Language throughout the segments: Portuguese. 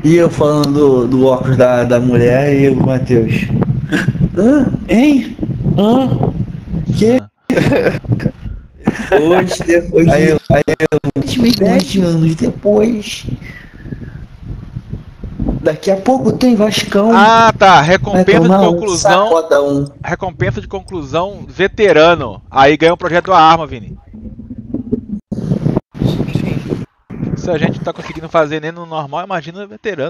E eu falando do óculos da mulher e o Matheus. Hein? Que? Hoje, depois aí eu 10 anos depois. Daqui a pouco tem Vascão. Ah, tá. Recompensa de conclusão. Sacodão. Recompensa de conclusão veterano. Aí ganha um projeto da arma, Vini. Se a gente não tá conseguindo fazer nem no normal, imagina o veterano.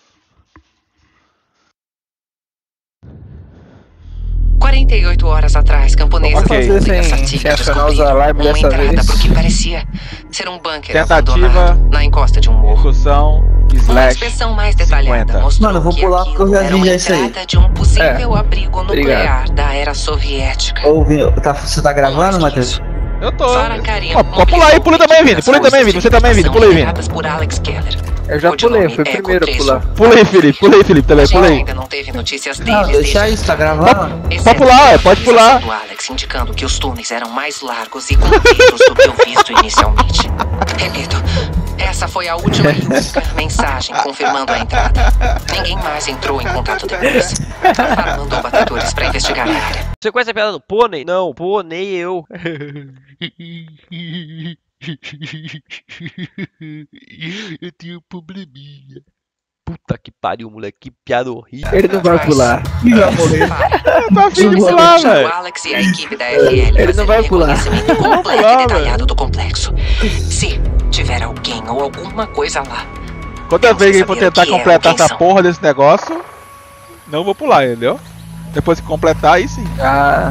48 horas atrás, camponesa Ok. sem acionar os alarmes dessa vez. Pro que parecia ser um bunker Tentativa na encosta de um morro. Discussão Uma slash inspeção mais detalhada 50. mostrou Mano, eu vou que pular porque eu já aquilo vi era isso uma aí. entrada de um possível abrigo nuclear da era soviética. Você tá gravando, Matheus? Eu tô. Zora Karim Pode pular aí, pula também, Vini. Pula aí também, Vini. Você também, Vini. Pula aí, Vini. Por Alex Keller. Eu já pulei, fui primeiro a pular. Pula aí, Felipe. Pula aí, Felipe, também. Pula aí. Ainda não teve notícias Não, deles deixa desde isso, tá gravando? Pode pular, pode pular. do Alex indicando que os túneis eram mais largos e compridos do que o visto inicialmente. Repito, essa foi a última e única mensagem confirmando a entrada. Ninguém mais entrou em contato depois. Ela mandou batedores pra investigar a área. Você conhece a piada do pônei? Não, pônei eu. Eu tenho um probleminha. Puta que pariu, moleque. Que piada horrível. Ele não vai pular. Tá afim de pular, O velho. Alex e a equipe da FL Ele não vai pular. reconhecimento completo pular, e detalhado do complexo. Se tiver alguém ou alguma coisa lá, Toda vez que eu for saber o tentar que é, completar quem essa são. porra desse negócio, não vou pular, entendeu? Depois que completar, aí sim. Ah,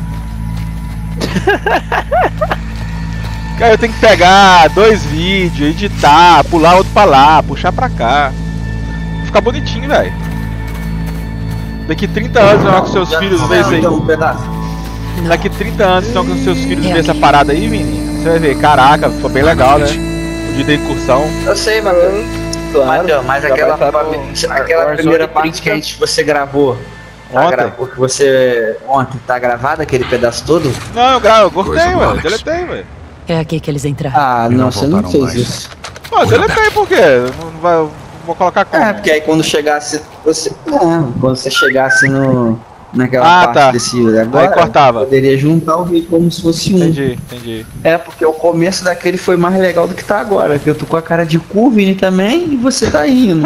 Cara, eu tenho que pegar 2 vídeos, editar, pular outro pra lá, puxar pra cá. Ficar bonitinho, velho. Daqui 30 anos, vai com seus filhos ver isso aí. Então, um pedaço. Daqui 30 anos, estão com seus filhos ver essa parada aí, Vini. Você vai ver, caraca, foi bem legal, né? O dia da incursão. Eu sei, Matheus. Mas aquela primeira parte que você gravou. Ontem? Que você. Ontem, tá gravado aquele pedaço todo? Não, eu gostei, velho. Deletei, velho. É aqui que eles entraram. Ah, não, você não fez isso. Pô, deletei por quê? Não vai. Vou colocar como? É, porque aí quando chegasse. Quando você chegasse naquela parte tá. desse agora, Aí cortava. poderia juntar o vídeo como se fosse um. Entendi. É, porque o começo daquele foi mais legal do que tá agora. Que eu tô com a cara de cu, Vini, também, e você tá rindo.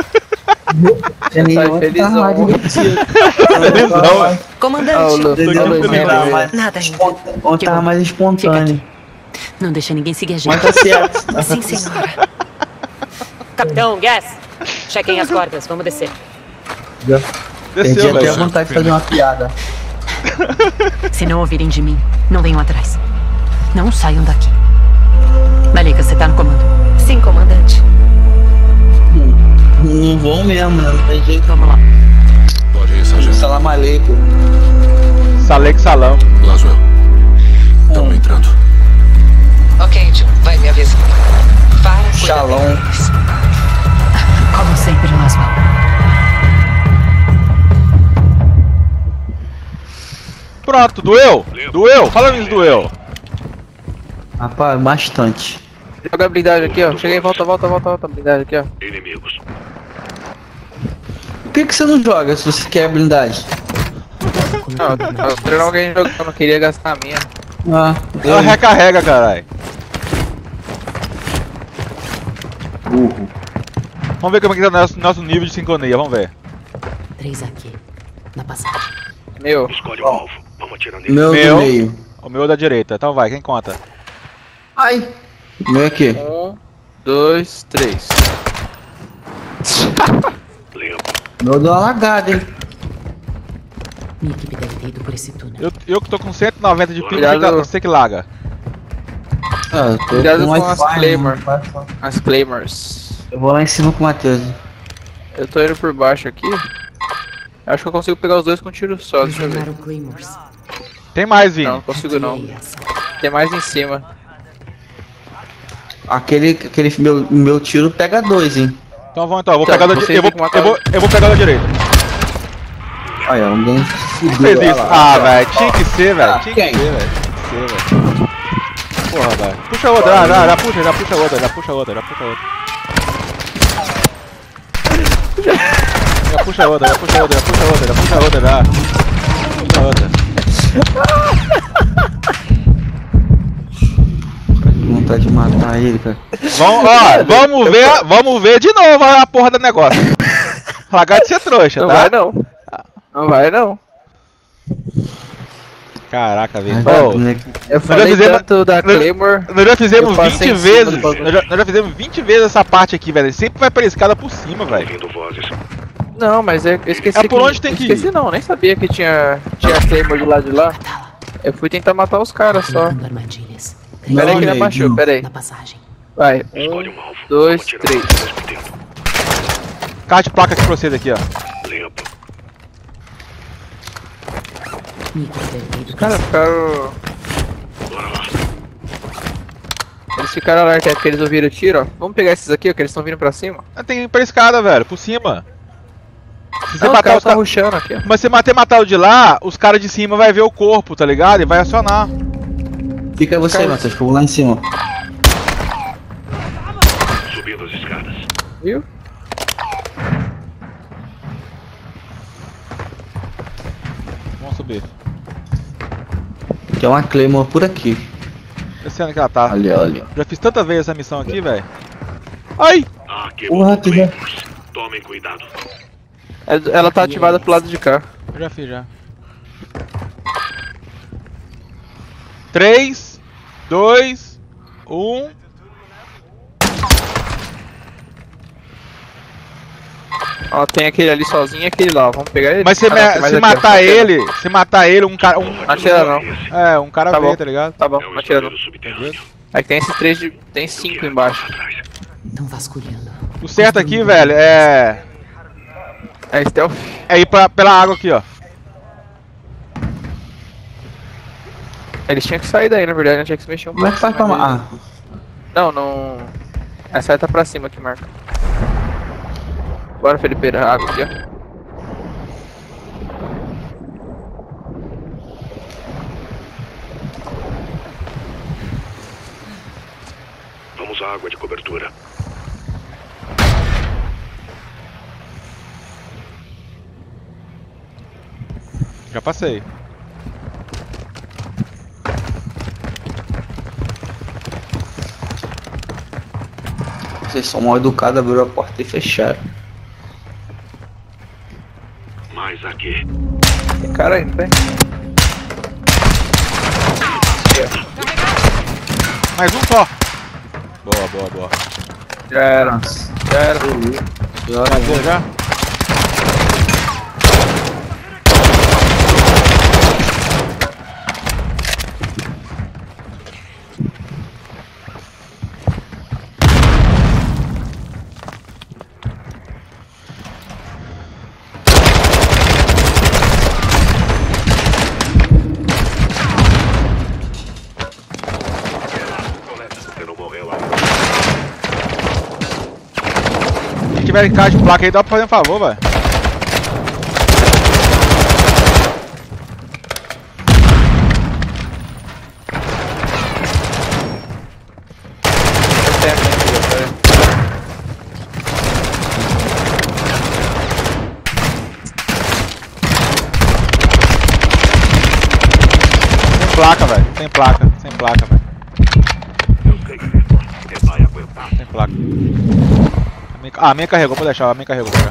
Comandante! Nada ainda. Tava mais espontâneo. Não deixa ninguém seguir a gente. Mas tá certo. Sim, senhora. Capitão, Gas! Chequem as cordas, vamos descer. Perdi Desceu, até a velho. vontade de fazer uma piada. Se não ouvirem de mim, não venham atrás. Não saiam daqui. Malika, você tá no comando? Sim, comandante. Não vão mesmo, né? Não tem jeito. Vamos lá. Pode ir, sargento. Salam aleikum. Salek salão. Laswell. Estamos entrando. Ok, John, vai me avisando. Para cuidar Shalom. deles. Como sempre, Laswell. Pronto, doeu? Doeu? Fala nisso, doeu. Rapaz, bastante. joga a blindagem aqui, ó. Cheguei, volta a blindagem aqui, ó. Por que você não joga se você quer blindagem? Não, eu treinar alguém jogando, eu não queria gastar a minha. Ah, Ela recarrega, caralho. burro. Vamos ver como é que tá o nosso nível de sincronia, vamos ver. 3 aqui, na passagem. Meu. Meu Meu. do meio. O meu é da direita, então vai, quem conta? Ai. Meu aqui. 1, 2, 3. Meu deu uma lagada, hein? Minha equipe deve ter ido por esse túnel. Eu que tô com 190 de pico, Cuidado. você que laga. Ah, eu tô Cuidado com com as Wi-Fi, Claymore. mano. As Claymores. Eu vou lá em cima com o Matheus. Eu tô indo por baixo aqui. Acho que eu consigo pegar os dois com um tiro só, deixa eu ver. Jogaram Claymores. Tem mais, Vini. Não, não consigo não. Tirei essa. Tem mais em cima. Aquele meu tiro pega 2, hein? Então vamos então, eu vou Então, pegar da você direita. tem que matar Eu vou pegar da direita. Olha, alguém Fez fudeu. isso. Ah, velho, tinha que ser, velho. Ah, Tinha que quem? ser, velho. Tinha que ser, velho. Porra, velho. Puxa outra, já puxa outra. puxa outra, já puxa outra, já puxa outra, já puxa outra, já. Puxa outra. Que vontade de matar ele, cara. Vamos ver de novo a porra do negócio. Largar de ser trouxa, Não tá? vai não. Não vai não. Caraca, velho. Ai, Ô, moleque. Eu falei tanto da Claymore. Nós já fizemos Eu passei 20 em cima vezes. do bagulho. Nós já fizemos 20 vezes essa parte aqui, velho. Sempre vai pela escada por cima, velho. Ouvindo vozes. Não, mas eu esqueci. É por onde tem que ir. Esqueci não, nem sabia que tinha Claymore do lado de lá. Eu fui tentar matar os caras só. Colocando armadilhas. Pera aí que ele Não, abaixou, não. pera aí. Na passagem. Vai, Escolhe 1, um alvo. 2, Atirar 3. ao mesmo tempo. Carro de placa aqui pra vocês aqui, ó. Limpo. Microvermelho. Os caras ficaram. Bora lá. Eles ficaram alerta porque eles ouviram o tiro, ó. Vamos pegar esses aqui, ó, que eles estão vindo pra cima. Tem que ir pra escada, velho, por cima. Se você Não, os matar caras os estão caras. rushando aqui, ó. Mas se matar o de lá, os caras de cima vai ver o corpo, tá ligado? E vai acionar. Fica você, Matheus, que eu vou lá em cima. Subindo as escadas. Viu? Vamos subir. Tem uma Claymore por aqui. Descendo que ela tá. Ali, olha. Já fiz tanta vez essa missão aqui, velho. Ai! Ah, que Porra, que já- Tomem cuidado. Ela tá ativada pro lado de cá. Eu já fiz já. 3, 2, 1. Ó, tem aquele ali sozinho e aquele lá, vamos pegar ele? Mas se, Ah, não, tem mais se aqui, ó. matar ele, um cara. Não atira não. É, um cara Tá vê, bom. tá ligado? Tá bom, É um não atira não. estaleiro subterrâneo. Aí tem esses três de. Tem 5 embaixo. Atrás. Estão vasculhando. O certo aqui, velho, é. É stealth. É ir pela água aqui, ó. Eles tinham que sair daí, na verdade, não tinha que se mexer um Como é que faz pra mais matar? eles- Não, não. Essa aí tá pra cima aqui, marca. Bora, Felipe, a água aqui, ó. Vamos à água de cobertura. Já passei. Vocês são mal educados, abriram a porta e fecharam. Mais aqui. Tem cara aí, não tem? Mais um só. Boa, boa, boa. Já era. Nossa. Já era. Matou já? Você não morreu ainda. Se tiver em caixa de placa aí, dá pra fazer um favor, velho. Tem aqui, pera. Sem placa, velho. Sem placa, sem placa, velho. Eu sei que você vai aguentar. Sem placa. A minha carregou, pode deixar, a minha carregou já.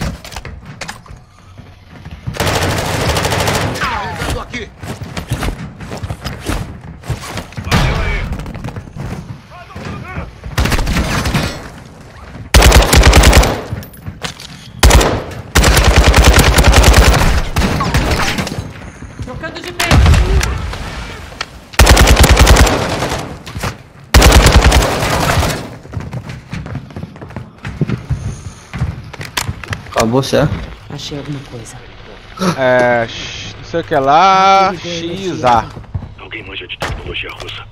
Trocando de pé. Acabou, certo? Achei alguma coisa. É. Não sei o que lá. XA. Alguém manja de tecnologia russa.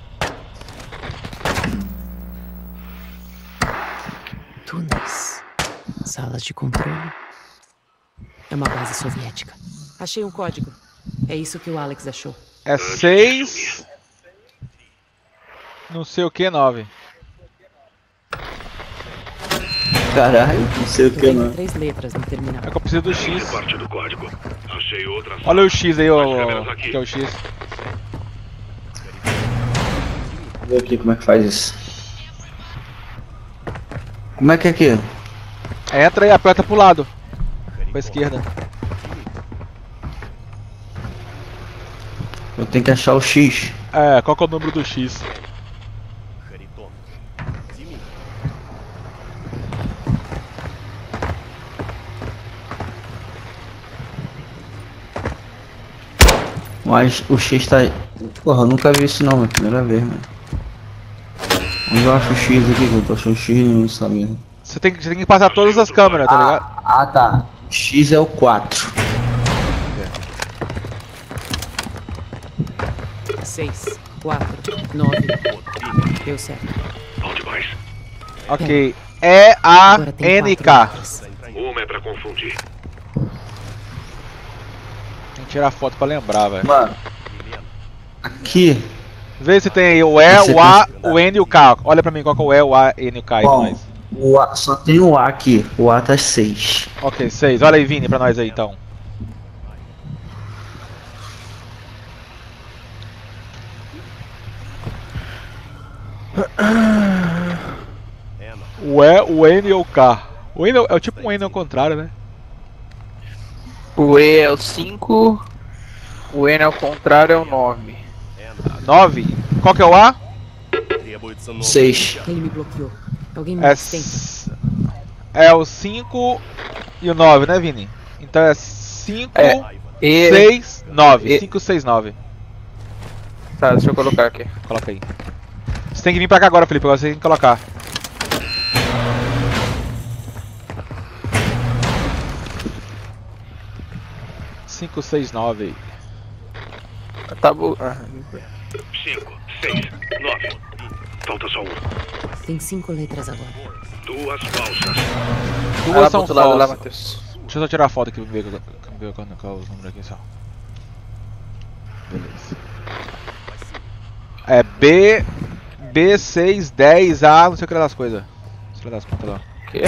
Túneis. Salas de controle. É uma base soviética. Achei um código. É isso que o Alex achou. É 6. Não sei o que, 9. Caralho, não sei o que Tenho não. 3 letras no terminal. É que eu preciso do Grande X. parte do código. Achei outra Olha o X aí, câmeras ó. aqui. Que é o X. Deixa eu ver aqui como é que faz isso. Como é aqui? Entra e aperta pro lado. Pra esquerda. Eu tenho que achar o X. É, qual que é o número do X? Mas o X tá... Porra, eu nunca vi isso não, é a primeira vez, mano. Onde eu acho o X aqui? Que eu tô achando o X nenhum, sabe? Você tem que passar todas as câmeras, tá ligado? Ah, tá. X é o 4. 6, 4, 9. Deu certo. Bom demais. Ok. Agora tem 4 E-A-N-K. letras. Uma é pra confundir. Tem que tirar foto pra lembrar, velho. Mano. Aqui. Vê se tem aí o E, o A, o N e o K. Olha pra mim qual que é o E, o A, N e o K aí pra Bom, nós. o A, só tem o A aqui. O A tá 6. Ok, 6. Olha aí, Vini, pra nós aí então. O E, o N e o K. O N é tipo um N ao contrário, né? O E é o 5, o N ao contrário é o 9. 9. Qual que é o A? 6. Ele me bloqueou. Alguém me É, assistente. é o 5 e o 9, né, Vini? Então é 5, E... 6, 9. E- 5, 6, 9. Tá, deixa eu colocar aqui. Coloca aí. Você tem que vir pra cá agora, Felipe. Agora você tem que colocar. Cinco, seis, nove. Tá bom. 5, 6, 9. Falta só uma. Tem 5 letras agora. Duas falsas. Vai lá Duas pro são outro lado lá, falsas. Matheus. Deixa eu só tirar a foto aqui pra ver qual os números aqui só. Beleza. É B, B6, 10, A, não sei o que das coisas. Não sei o que das contas lá. O quê?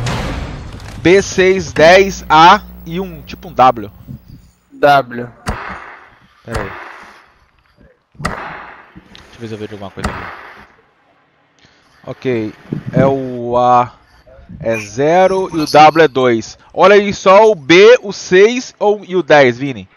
B6, 10, A e um, tipo um W. W. Pera aí. Deixa eu ver se eu vejo alguma coisa aqui. Ok, é o A é 0 e o W é 2. Olha aí só o B, o 6 e o 10, Vini.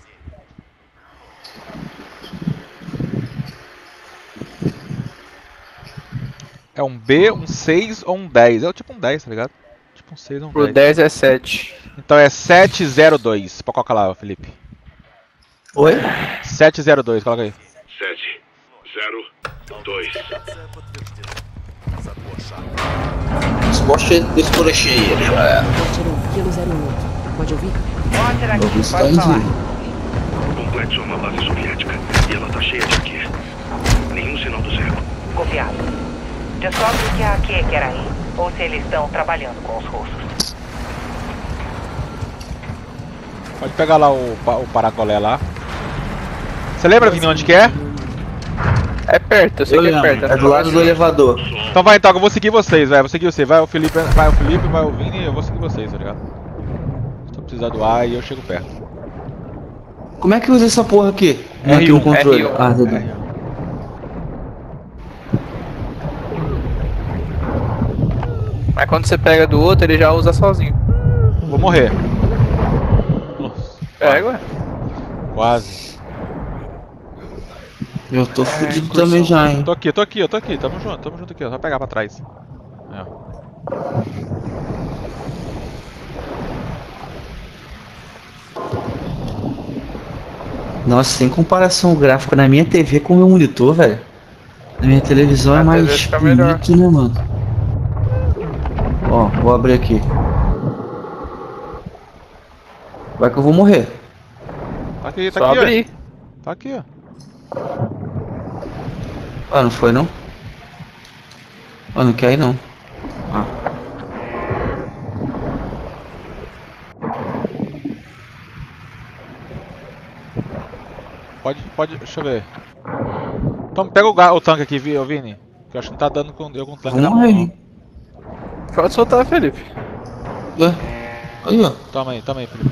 É um B, um 6 ou um 10. É tipo um 10, tá ligado? Tipo um 6 ou um Pro 10. 10 é 7. Então é 702. Pra colocar lá, Felipe. Oi? 702, coloca aí. 7, 0, 2. Resposta desprocheia, já. Porteiro 1, Kilo 08. Pode ouvir? Eu vi isso tá em dia. O complexo é uma base soviética e ela tá cheia de aqui. Nenhum sinal do Zero. Copiado. Descobre o que a AQ quer aí, ou se eles estão trabalhando com os russos. Pode pegar lá o paracolé lá. Você lembra, Vini, onde que é? É perto, eu sei Eu que é lembro, perto. é do lado do elevador. Então vai, então, eu vou seguir vocês, velho. Vou seguir você. Vai o Felipe, vai o Vini e eu vou seguir vocês, tá ligado? Se eu precisar do ar, eu chego perto. Como é que usa essa porra aqui? R1, Aqui no controle. R1. Ah, tá. Mas quando você pega do outro, ele já usa sozinho. Vou morrer. Nossa, Pega, ué. quase. Eu tô fudido também já, hein. Tô aqui. Tamo junto aqui, ó. Só pegar pra trás. Aí, ó. Nossa, sem comparação o gráfico na minha TV com o meu monitor, velho. Na minha televisão é Na mais TV fica melhor. bonito, né, mano? Ó, vou abrir aqui. Vai que eu vou morrer. Tá aqui, Só abrir. ó. Tá aqui, ó. Ah, não foi não? Ah, não quer ir não. Ah. Pode, deixa eu ver. Então pega o tanque aqui, Vini. Que eu acho que não tá dando com eu com o tanque Vou na mão. morrer. Pode soltar, Felipe. Ué? Aí, ó. Toma aí, Felipe.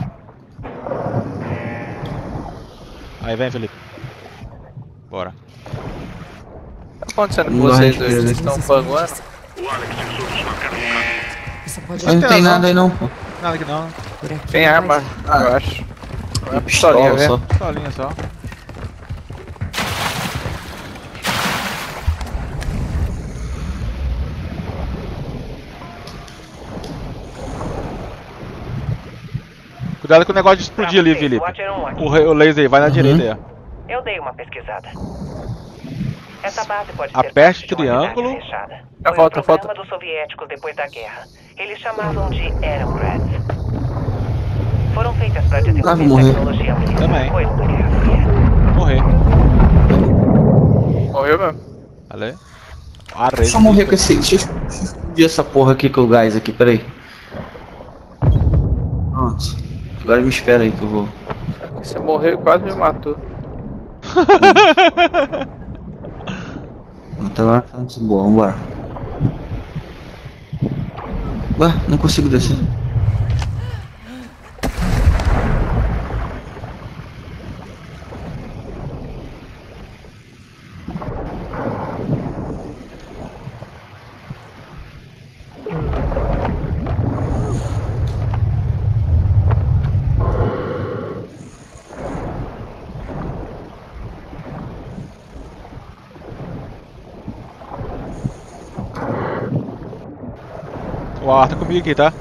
Aí, vem, Felipe. Bora. O que tá acontecendo com Não dá vocês dois? respiro. Vocês estão panguando? O Alex e os outros marcaram um rato. Isso pode Mas não tem nada aí não, pô. Nada aqui não. por aqui. Tem arma, eu acho. É uma pistolinha, Pistola velho. só. Solinha só. Cuidado com o negócio de explodir ali, Felipe. O laser aí, vai na direita aí, ó. Eu dei uma pesquisada. Essa base pode Aperte ser parte de uma triângulo. cidade fechada. Ah, Foi volta, um programa volta. dos soviéticos depois da guerra. Eles chamavam de Aerocrats. Foram feitas para vou desenvolver morrer. tecnologia militar. Também. Coisa da Guerra Fria. Morrer. Morreu mesmo. Valeu. Deixa eu morrer com esse. Deixa eu explodir essa porra aqui com o gás aqui, peraí. Pronto. Agora me espera aí que eu vou. Você morreu e quase me matou. Até agora tá muito boa, vambora. Ué, não consigo descer. O ar tá comigo aqui, tá?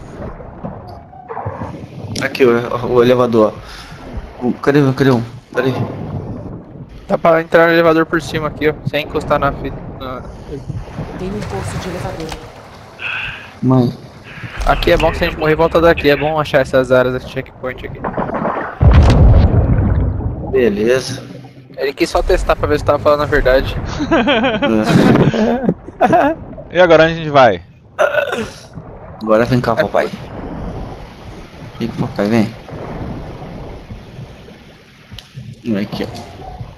Aqui o elevador. Cadê um? Peraí. Dá pra entrar no elevador por cima aqui, ó. Sem encostar na fita. Tem um poço de elevador. Mãe. Aqui é bom que se a gente morrer, volta daqui. É bom achar essas áreas de checkpoint aqui. Beleza. Ele quis só testar pra ver se tava falando a verdade. E agora onde a gente vai? Agora vem cá, papai. Vem cá, papai, vem. Vem aqui, ó.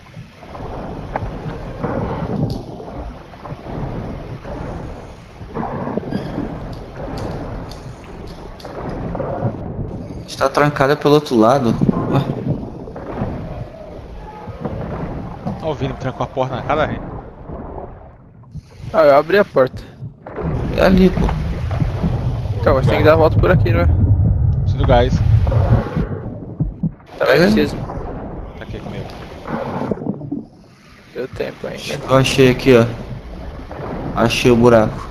Está trancada pelo outro lado. Ué, Ó, o Vini trancou a porta na cara, gente. Ah, eu abri a porta. é ali, pô. Então, mas tem que dar a volta por aqui, né? Preciso do gás. Também preciso. Tá aqui comigo. Deu tempo ainda. Eu achei aqui, ó. Achei o buraco.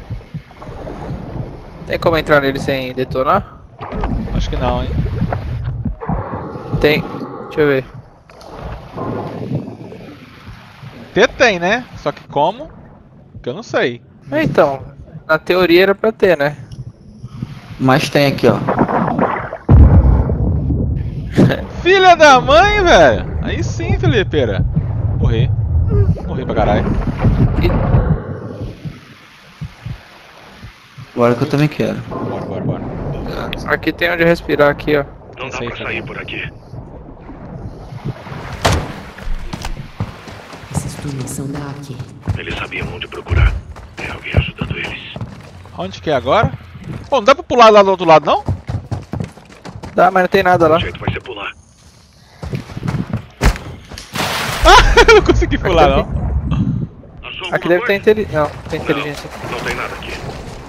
Tem como entrar nele sem detonar? Acho que não, hein? Tem. Deixa eu ver. Tem, né? Só que como? Que eu não sei. Então, na teoria era pra ter, né? Mas tem aqui, ó. Filha da mãe, velho! Aí sim, Felipeira. Morri. Morri pra caralho. Agora que eu também quero. Bora. Aqui tem onde respirar aqui, ó. Não dá pra sair por aqui. Esses túneis são daqui. Eles sabiam onde procurar. Tem alguém ajudando eles. Onde que é agora? Pô, não dá pra pular lá do outro lado, não? Dá, mas não tem nada lá. O jeito vai ser pular. Eu não consegui pular, não. Achou Aqui alguma deve ter coisa? inteligência. Não, tem inteligência. Não tem nada aqui.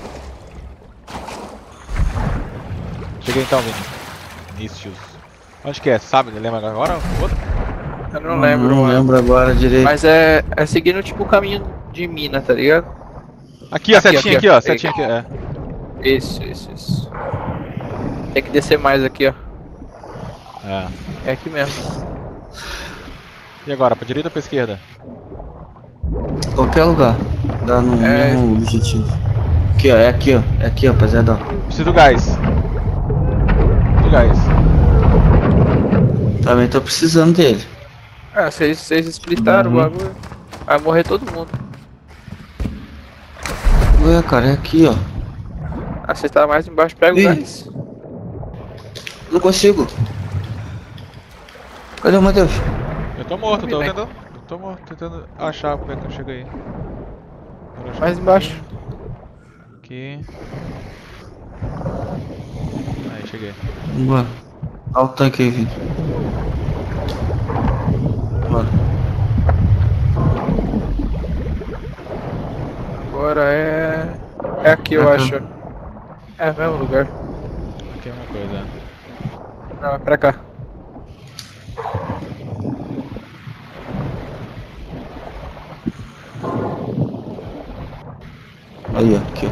Cheguei então, Vini. Inícios. Onde que é? Sabe? Lembra agora? O outro? Eu não lembro, Não mano. lembro agora direito. Mas é seguindo tipo o caminho de mina, tá ligado? Aqui, ó, Aqui, setinha aqui, aqui, ó. ó. Setinha aqui, é. Isso. Tem que descer mais aqui, ó. É. É aqui mesmo. E agora, pra direita ou pra esquerda? Qualquer lugar. Dá no É. mesmo objetivo. Aqui, ó. É aqui, ó. É aqui, ó, rapaziada. Preciso do gás. Do gás. Também tô precisando dele. Ah, vocês splitaram o bagulho. Vai morrer todo mundo. Ué, cara, é aqui, ó. Ah, você tá mais embaixo, pega o Ih. gás. Não consigo. Cadê o Matheus? Eu tô morto, tô Vem. tentando. Eu tô morto, tentando achar como é que eu cheguei aí. Mais embaixo. aqui. Aí, cheguei. Bora. Olha o tanque aí, Vini. Bora. Agora é... É aqui, eu acho. É o mesmo lugar. Aqui é uma coisa. Não, é pra cá. Aí, ó. Aqui, ó.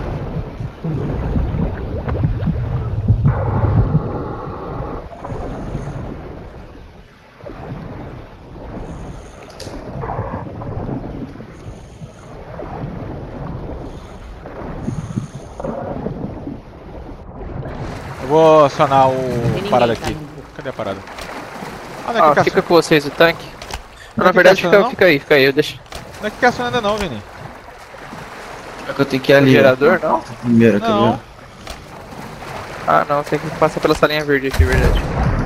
Eu vou acionar o ninguém, parada tá? aqui. Cadê a parada? Ah, não é Ah, que fica com vocês o tanque. Não Na é que verdade, aciona, não? fica aí, eu deixo. Não é que aciona ainda não, Vini. É que eu tenho que ir ali. O ó. gerador, não? Primeiro, tá Não. ligado? Ah, não, tem que passar pela salinha verde aqui, verdade.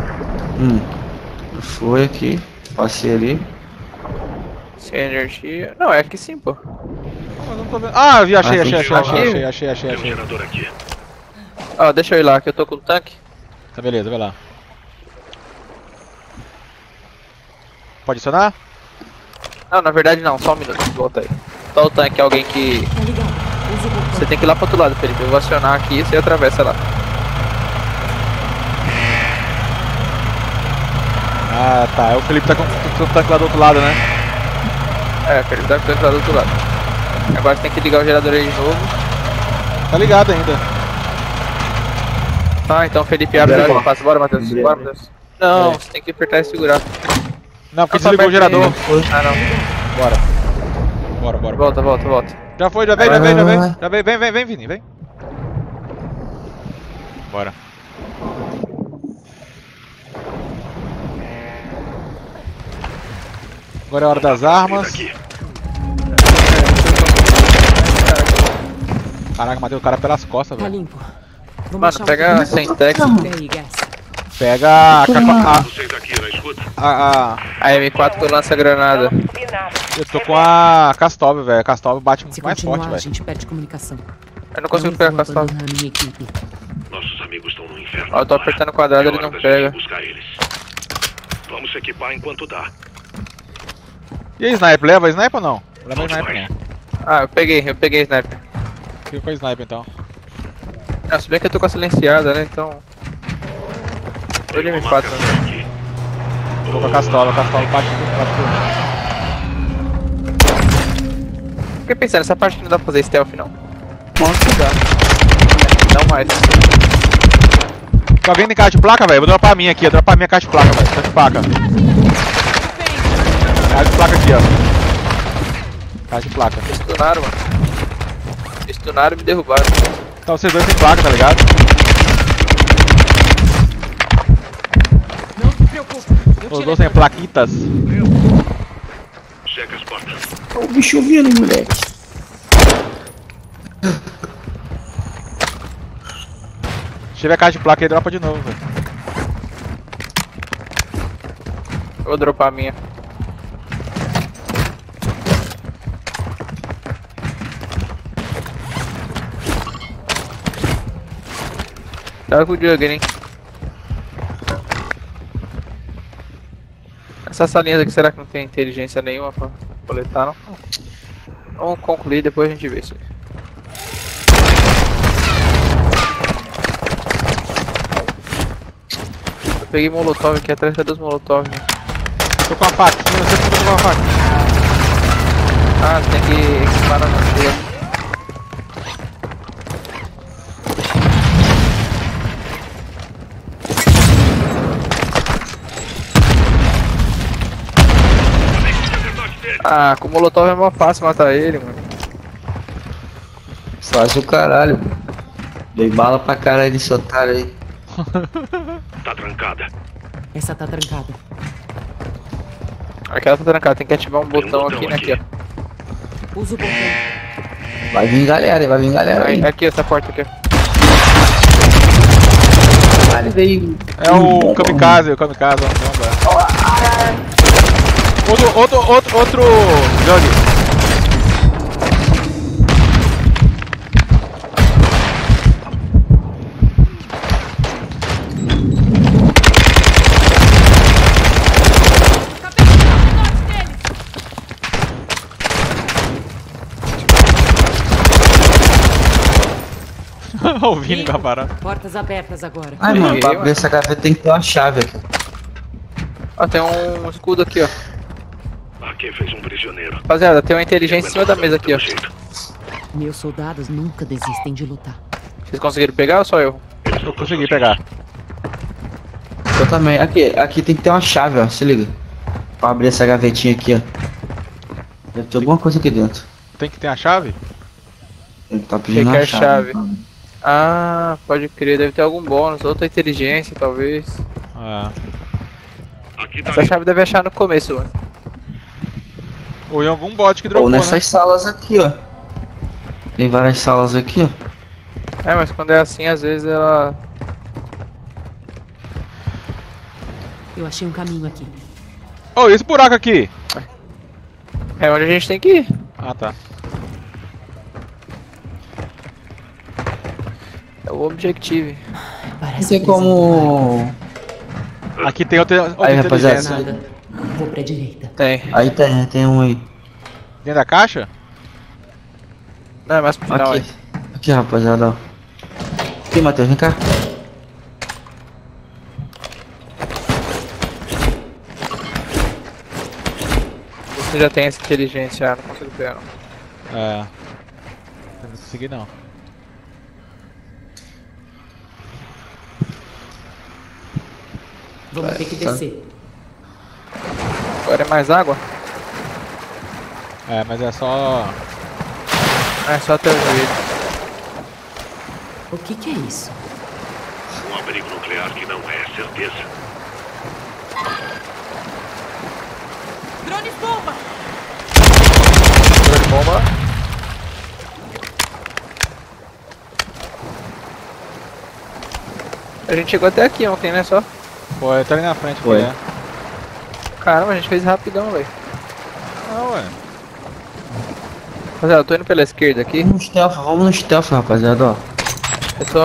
Foi aqui. Passei ali. Sem energia... Não, é aqui sim, pô. Mas eu não tô vendo. Ah, vi, achei. Tem um Achei. gerador aqui. Ó, deixa eu ir lá, que eu tô com o tanque. Tá, beleza, vai lá. Pode acionar? Não, na verdade não, só um minuto, volta aí. Só o tanque, alguém que... Tá ligado? Usa o botão. Você tem que ir lá pro outro lado, Felipe. Eu vou acionar aqui e você atravessa lá. Ah, tá. O Felipe tá com o tanque lá do outro lado, né? É, Felipe tá com o tanque lá do outro lado. Agora você tem que ligar o gerador aí de novo. Tá ligado ainda. Tá, então Felipe abre lá e passa. Bora, Matheus. Bora, Matheus. Não, você tem que apertar e segurar. Não, porque Só desligou o aperta gerador. aí. Ah, não. Bora. Volta. Já foi, já vem, vem, Vini, vem. Bora. Agora é a hora das armas. Aqui. Caraca, matei o cara pelas costas, Tá velho. limpo. Vou Mano, baixar pega sem tex. Aí, Gas. Pega Vocês aqui na escuta. A M4 que lança granada. eu tô com a Kastov, velho. A Kastov bate muito Se mais continuar, forte, a velho. gente perde comunicação. Eu não consigo pegar com a vou sua. abandonar a minha equipe. Nossos amigos estão no inferno. Ó, eu tô apertando o quadrado, ele não pega. Buscar eles. Vamos se equipar enquanto dá. E aí, sniper? Leva a sniper ou não? Leva a sniper não. Ah, eu peguei sniper. Fica com a sniper então. Não, se bem que eu tô com a silenciada, né, então... Hoje é M4, né? Aqui. Vou com a Castola bate por Fiquei pensando, essa parte que não dá pra fazer stealth, não. Nossa, dá. Não mais. Tá vendo em caixa de placa, velho? Vou dropar a minha aqui, dropar a minha caixa de placa, velho. Caixa de placa. Caixa de placa aqui, ó. Caixa de placa. Stunaram, mano. Stunaram e me derrubaram. Então vocês dois sem placa, tá ligado? Não se preocupe. Os dois sem plaquitas. Checa as portas. Olha o bicho vindo, moleque. Se tiver caixa de placa aí, dropa de novo, velho. Eu vou dropar a minha. Tá com o Jugger, hein? Essas salinhas aqui, será que não tem inteligência nenhuma pra coletar, não? Vamos concluir, depois a gente vê isso aí. Eu peguei molotov aqui atrás, cadê os molotov? Né? Tô com a faquinha, eu sempre tô com a faquinha. Ah, tem que equipar na mochila. Ah, com o molotov é mó fácil matar ele, mano. Faz o caralho. Dei bala pra caralho desse otário aí. Tá trancada. Essa tá trancada. Aquela tá trancada, tem que ativar um botão botão aqui, né? aqui. Aqui, ó. Usa o botão. Vai vir galera aí. Aqui, essa porta aqui, ó. Caralho, veio. É o kamikaze, vamos lá. Outro Jug. Olha o Vini com a parada. Portas abertas agora. Ai, mano, pra Peguei, abrir essa gaveta tem que ter uma chave aqui. Ó, tem um escudo aqui, ó. Aqui fez um prisioneiro. Rapaziada, tem uma inteligência em cima da mesa aqui, ó. Meus soldados nunca desistem de lutar. Vocês conseguiram pegar ou só eu? Eu consegui pegar. Eu também. Aqui tem que ter uma chave, ó. Se liga. Pra abrir essa gavetinha aqui, ó. Deve ter alguma coisa aqui dentro. Tem que ter a chave? Ele tá pedindo Requer uma chave. chave. Ah, pode crer, deve ter algum bônus, outra inteligência, talvez. Ah. Aqui tá Essa chave deve achar no começo, mano. Ou em algum bot que Ou dropou, nessas né? salas aqui, ó. Tem várias salas aqui, ó. É, mas quando é assim, às vezes ela... Eu achei um caminho aqui. Ô, e esse buraco aqui? É onde a gente tem que ir. Ah, tá. É o objetivo. Parece Tem como... Aqui tem outra Aí, rapaziada. inteligência. nada. Vou pra direita. Tem. Aí tem um aí. Dentro da caixa? Não, é mais pro final aí. Aqui. Aqui, rapaziada, ó. Aqui, Matheus, vem cá. Você já tem essa inteligência, não consigo pegar não. É. Não consegui não. Vamos ter que descer. Agora é mais água? É, mas é só... É só até o joelho. O que é isso? um abrigo nuclear que não é certeza. Drones bomba! Drone bomba. A gente chegou até aqui ontem, né, só? Pô, tá ali na frente. Foi. Né? Caramba, a gente fez rapidão, velho. Ah, ué. Rapaziada, eu tô indo pela esquerda aqui. Vamos no stealth, rapaziada, ó. Eu tô...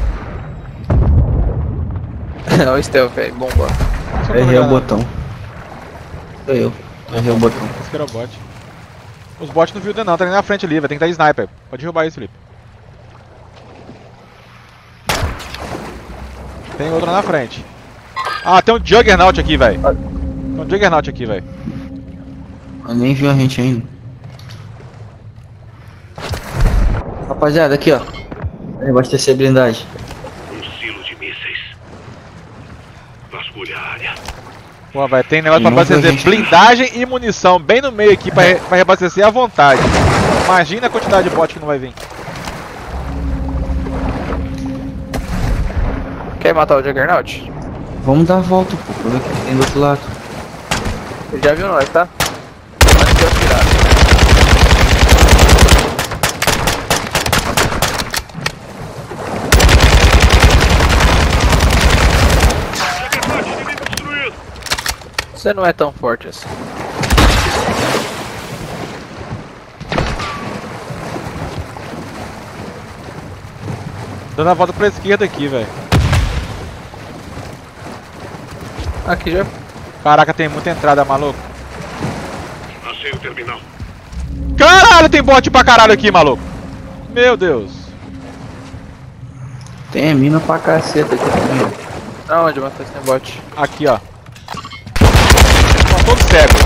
Olha o stealth aí, bomba. Só Errei o pegar- botão. Sou eu. Errei o botão. Esse que era o bot. Os bots não viu não, tá ali na frente ali, vai ter que dar sniper. Pode derrubar isso, Felipe. Tem outro na frente. Ah, tem um Juggernaut aqui, velho. Tem um Juggernaut aqui, velho. Eu nem viu a gente ainda. Rapaziada, aqui, ó. Abastecer blindagem. Um silo de mísseis. Vasculha a área. Pô, vai tem negócio pra Não viu a abastecer gente. blindagem e munição bem no meio aqui pra reabastecer à vontade. Imagina a quantidade de bot que não vai vir. Quer matar o Juggernaut? Vamos dar a volta, pô, pra ver o que tem do outro lado. Ele já viu nós, tá? Antes de eu tirar. Juggernaut, inimigo destruído. Você não é tão forte assim. Dando a volta pra esquerda aqui, velho. Aqui já. Caraca, tem muita entrada, maluco. Achei o terminal. Caralho, tem bot pra caralho aqui, maluco. Meu Deus. Tem a mina pra caceta aqui também. Aonde, Matheus, tem bot? Aqui, ó. Tô todo cego.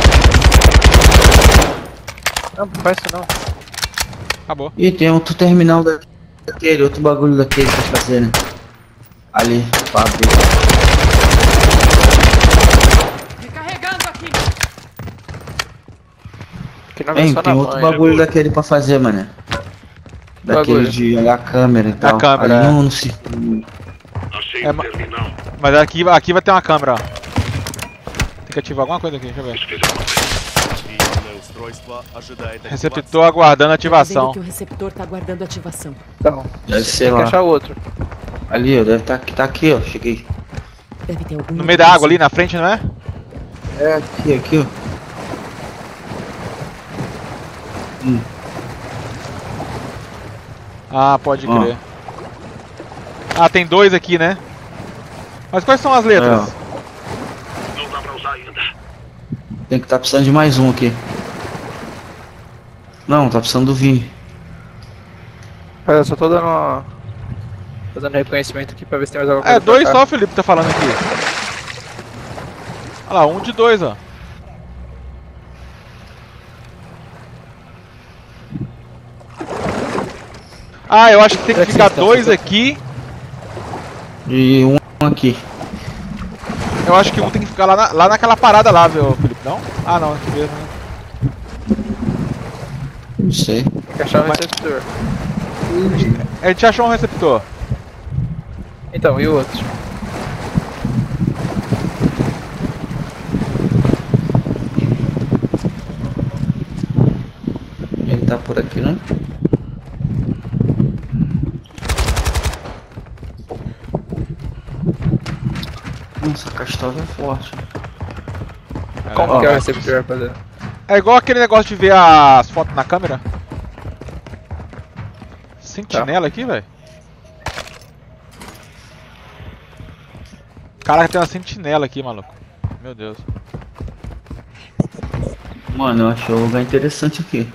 Não, não faz isso não. Acabou. Ih, tem outro terminal daquele, outro bagulho daquele pra fazer, né? Ali, pra abrir. Recarregando aqui! Aqui não é Hein, só tem na outro mão, bagulho daquele pra fazer, mané. Daquele Bagulho. de olhar a câmera e Da tal. câmera, Ali é. no círculo. Achei É, o terminal. Mas aqui vai ter uma câmera, ó. Tem que ativar alguma coisa aqui, deixa eu ver. Isso fez acontecer. Receptor aguardando Dizendo ativação. que o receptor tá aguardando ativação. Então, Deve ser tem que lá. achar o outro. Ali, ó, deve tá aqui, ó. Cheguei. Deve ter algum No meio da água ali na frente, não é? É, aqui, ó. Ah, pode Ó. crer. Ah, tem dois aqui, né? Mas quais são as letras? Não dá pra usar ainda. Tem que tá precisando de mais um aqui. Não, tá precisando do Vini. Eu só tô dando uma... Fazendo reconhecimento aqui pra ver se tem mais alguma coisa. É, dois pra só cá. o Felipe tá falando aqui. Olha lá, um de dois, ó. Ah, eu acho que tem que ficar dois aqui. E um aqui. Eu acho que um tem que ficar lá naquela parada lá, viu, Felipe? Não? Ah, não, aqui mesmo, né? Não sei. Tem que achar o receptor. A gente achou um receptor. Então, e o outro? Ele tá por aqui, né? Nossa, a Castória é forte. Como que é o receptor, rapaziada? É igual aquele negócio de ver as fotos na câmera. Sentinela aqui, velho. Caraca, tem uma sentinela aqui, maluco. Meu Deus. Mano, eu achei um lugar interessante aqui.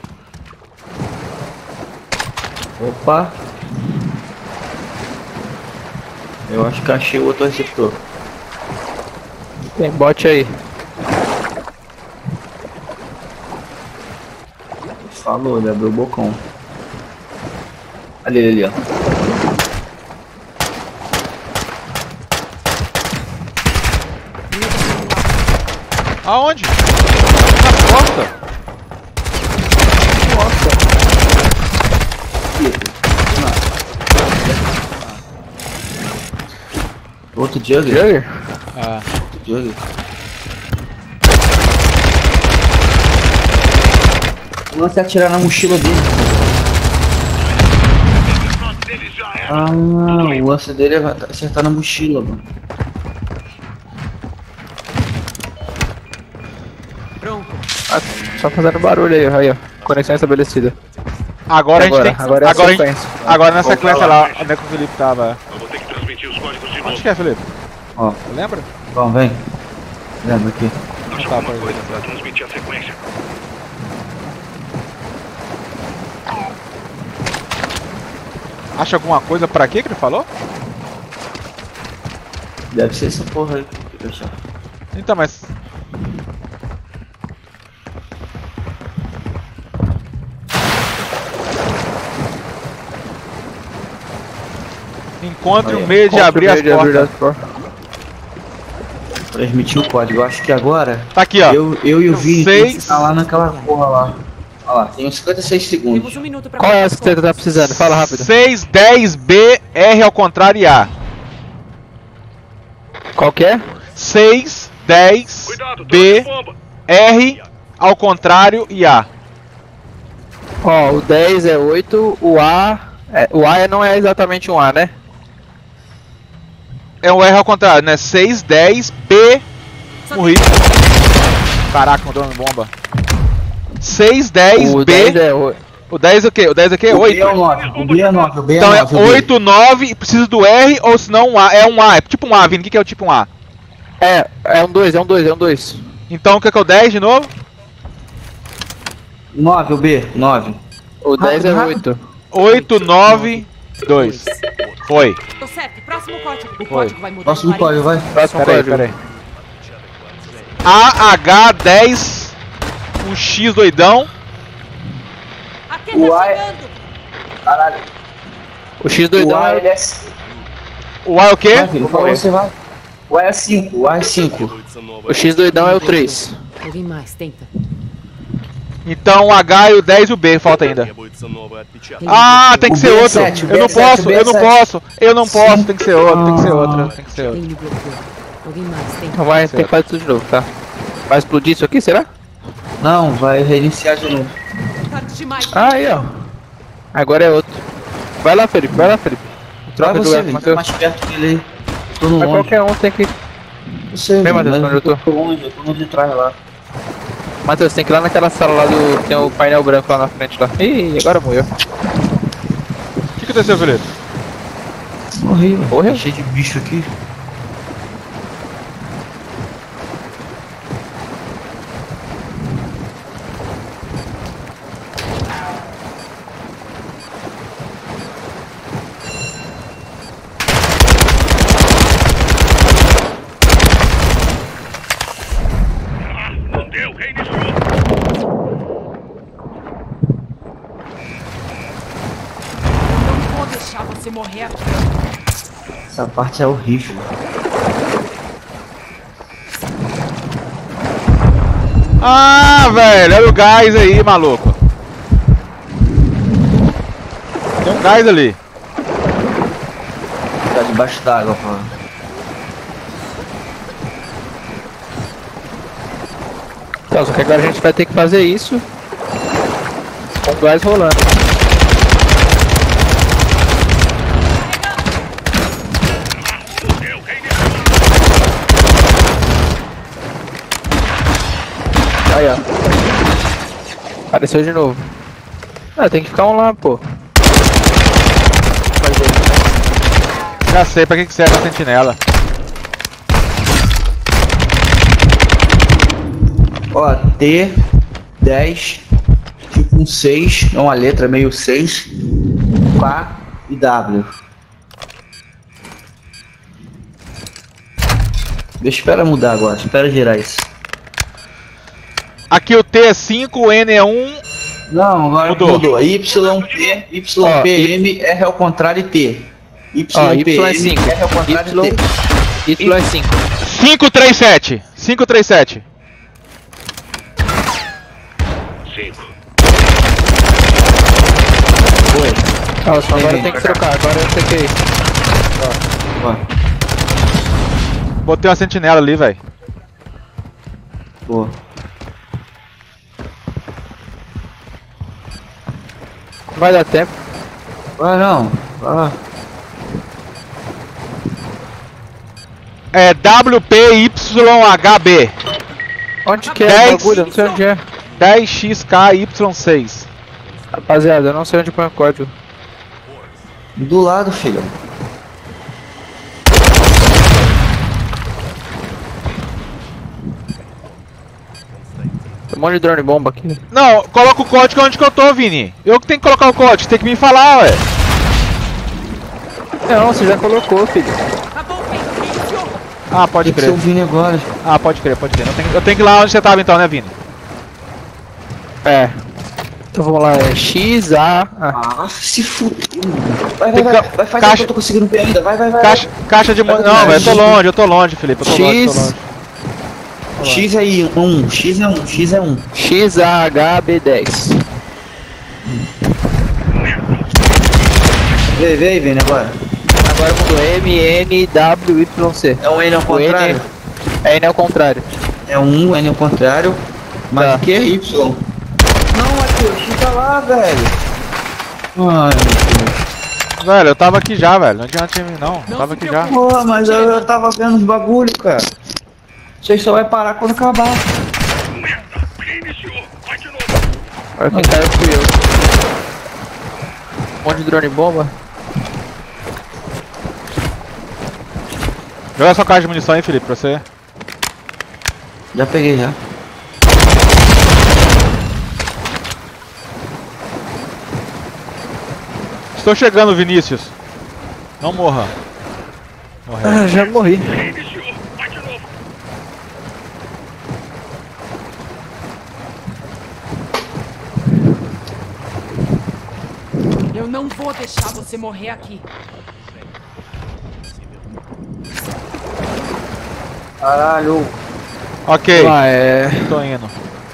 Opa! Eu acho que achei o outro receptor. Tem bot aí. Falou, ele abriu o bocão. Ali, ali, ó. Aonde? Na porta? Outro Jugger? Jugger? Ah. Jugger. Vou até atirar na mochila dele. Ah, o lance dele é acertar na mochila, mano. Ah, só fazendo barulho aí, ó. Conexão estabelecida. Agora a gente tem. Agora é a Agora, a gente, sequência. agora na sequência lá, onde é que o Felipe tava? Eu vou ter que transmitir os códigos de Onde novo. que é, Felipe? Ó, Você lembra? vamos, vem. Lembra aqui. Acho Tá, alguma pois coisa é. pra transmitir a sequência. Acha alguma coisa pra quê que ele falou? Deve ser essa porra aí que eu queria achar. Então, mas. Encontre um meio de abrir as portas. Transmitir o código. Eu acho que agora Tá aqui, ó. eu e o Vini tem que Seis. ficar lá naquela porra lá. Olha lá, tem uns 56 segundos. Qual é essa que você tá precisando? Fala rápido. 6, 10, B, R ao contrário e A. Qual que é? 6, 10, Cuidado, B, troca de bomba. R ao contrário e A. Ó, o 10 é 8, o A... o A não é exatamente um A, né? É um R ao contrário, né? 6, 10, B. Morri. Caraca, mandou uma bomba. 6, 10, O B. 10 é 8. O 10 é o quê? O 10 é o quê? O B é 8. o 9, o B é 9, o B é Então 9. é o B. 8, 9 e precisa do R ou senão um A. É um A, é tipo um A, Vini. O que é o tipo um A? É um 2, é um 2, é um 2. Então o que é o 10 de novo? 9, o B, 9. O 10 é Rápido, 8. 8, 9, 2. Foi. Tô certo, próximo código. O Foi. código vai mudar. Próximo em código, vai. Próximo Peraí, código. peraí. AH10, um X doidão. Aqui O tá A é- chegando. Caralho. O X O doidão A é... ele é... O A é o quê? Vai, filho, fala você vai. O A é 5, o A é 5. O X doidão é o 3. Alguém mais, tenta. Então o H e o 10 e o B, falta ainda. Ah, tem que O ser B é outro. 7, o B Eu não é 7, posso, o B é eu não 7. posso, eu não posso, tem que ser outro, tem que ser outro, tem que ser outro. Ele bloqueou. Alguém mais, tenta. Então vai ter que fazer tudo de novo, tá? Vai explodir isso aqui, será? Não, vai reiniciar de novo. Tarde demais. Ah, aí, ó. Agora é outro. Vai lá, Felipe, vai lá, Felipe. Troca Troca de você, lugar, velho. Tá Matheus. mais perto dele aí. Tô no Mas longe. qualquer um tem que... Você, Vem, velho, Matheus, mas onde eu tô? Tô longe, eu tô no de trás lá. Matheus, tem que ir lá naquela sala lá do... Tem o painel branco lá na frente lá. Ih, agora morreu. O que aconteceu, Felipe? Morri, velho. Morreu? Tá cheio de bicho aqui. você morrer aqui. Essa parte é horrível. Ah, velho, olha o gás aí, maluco. Tem um gás ali. Tá debaixo d'água, pô. Então, só que agora a gente vai ter que fazer isso com o gás rolando. Aí, ó. Apareceu de novo. Ah, tem que ficar um lá, pô. Já sei pra que serve a sentinela. Ó, T, 10, tipo um 6, é uma letra meio 6, K e W. Espera mudar agora, espera girar isso. Aqui o T é 5, o N é 1. Não, agora mudou. YP, YPM, R ao contrário e T. Y é 5, R ao contrário e T. Y é 5. 537. 537. 5. Ah, só agora tem que trocar, agora eu TQI. Ó, Botei uma sentinela ali, velho. pô. Vai dar tempo. Vai não, vai lá. É WPYHB. Onde que é 10. o bagulho? Eu não sei onde é. 10XKY6. Rapaziada, eu não sei onde põe o código. Do lado, filho. Tem um monte de drone bomba aqui. Não, coloca o código onde que eu tô, Vini. Eu que tenho que colocar o código, tem que me falar, ué. Não, você já colocou, filho. Ah, pode Tem que ser crer. o Vini agora. Ah, pode crer, pode crer. Eu tenho que ir lá onde você tava então, né, Vini? É. Então vamos lá, é X, A. Ah, se fudeu. Vai, Tem vai, ca- vai, faz caixa- que eu tô conseguindo ver ainda. Vai, vai, vai. Caixa de... Não, velho, eu tô longe, Felipe. Eu tô longe, tô X. longe. X aí, 1. X é 1. X é 1. XAHB10. Vê aí, Vini, agora. Agora mudou MNWYC. É um N ao contrário? É N ao contrário. É um N ao contrário. Mas Tá. aqui é Y. Não, Matheus, fica lá, velho. Ai, meu Deus. Velho, eu tava aqui já, velho. Não adianta em mim, não. Eu tava aqui já. Pô, mas eu tava vendo os bagulho, cara. Vocês só vai parar quando acabar. Agora quem caiu fui eu. Um monte de drone bomba. Joga sua caixa de munição aí, Felipe, pra você. Já peguei, já. Estou chegando, Vinícius. Não morra. Morreu. Ah, já morri. Eu não vou deixar você morrer aqui. Caralho. Ok, Ah, é. tô indo.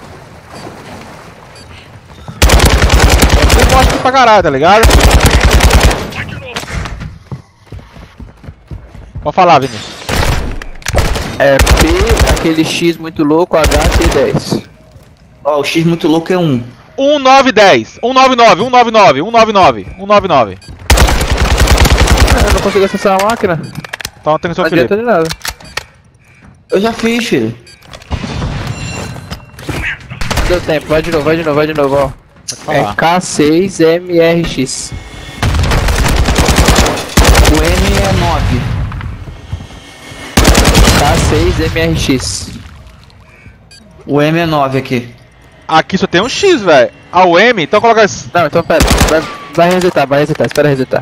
Eu gosto pra caralho, tá ligado? Pode falar, Vinícius. É P, aquele X muito louco, H, T10. Ó, o X muito louco é 1. 1910, 199, 199, 199, 199. Ah, eu não consigo acessar a máquina. Então tem que ser Não o Felipe. adianta de nada. Eu já fiz, filho. Não deu tempo, vai de novo, vai de novo, vai de novo, ó. É falar. K6MRX. O M é 9. K6MRX. O M é 9 aqui. Aqui só tem um X, velho. Ah, o M, então coloca... Não, então pera, vai resetar, espera resetar.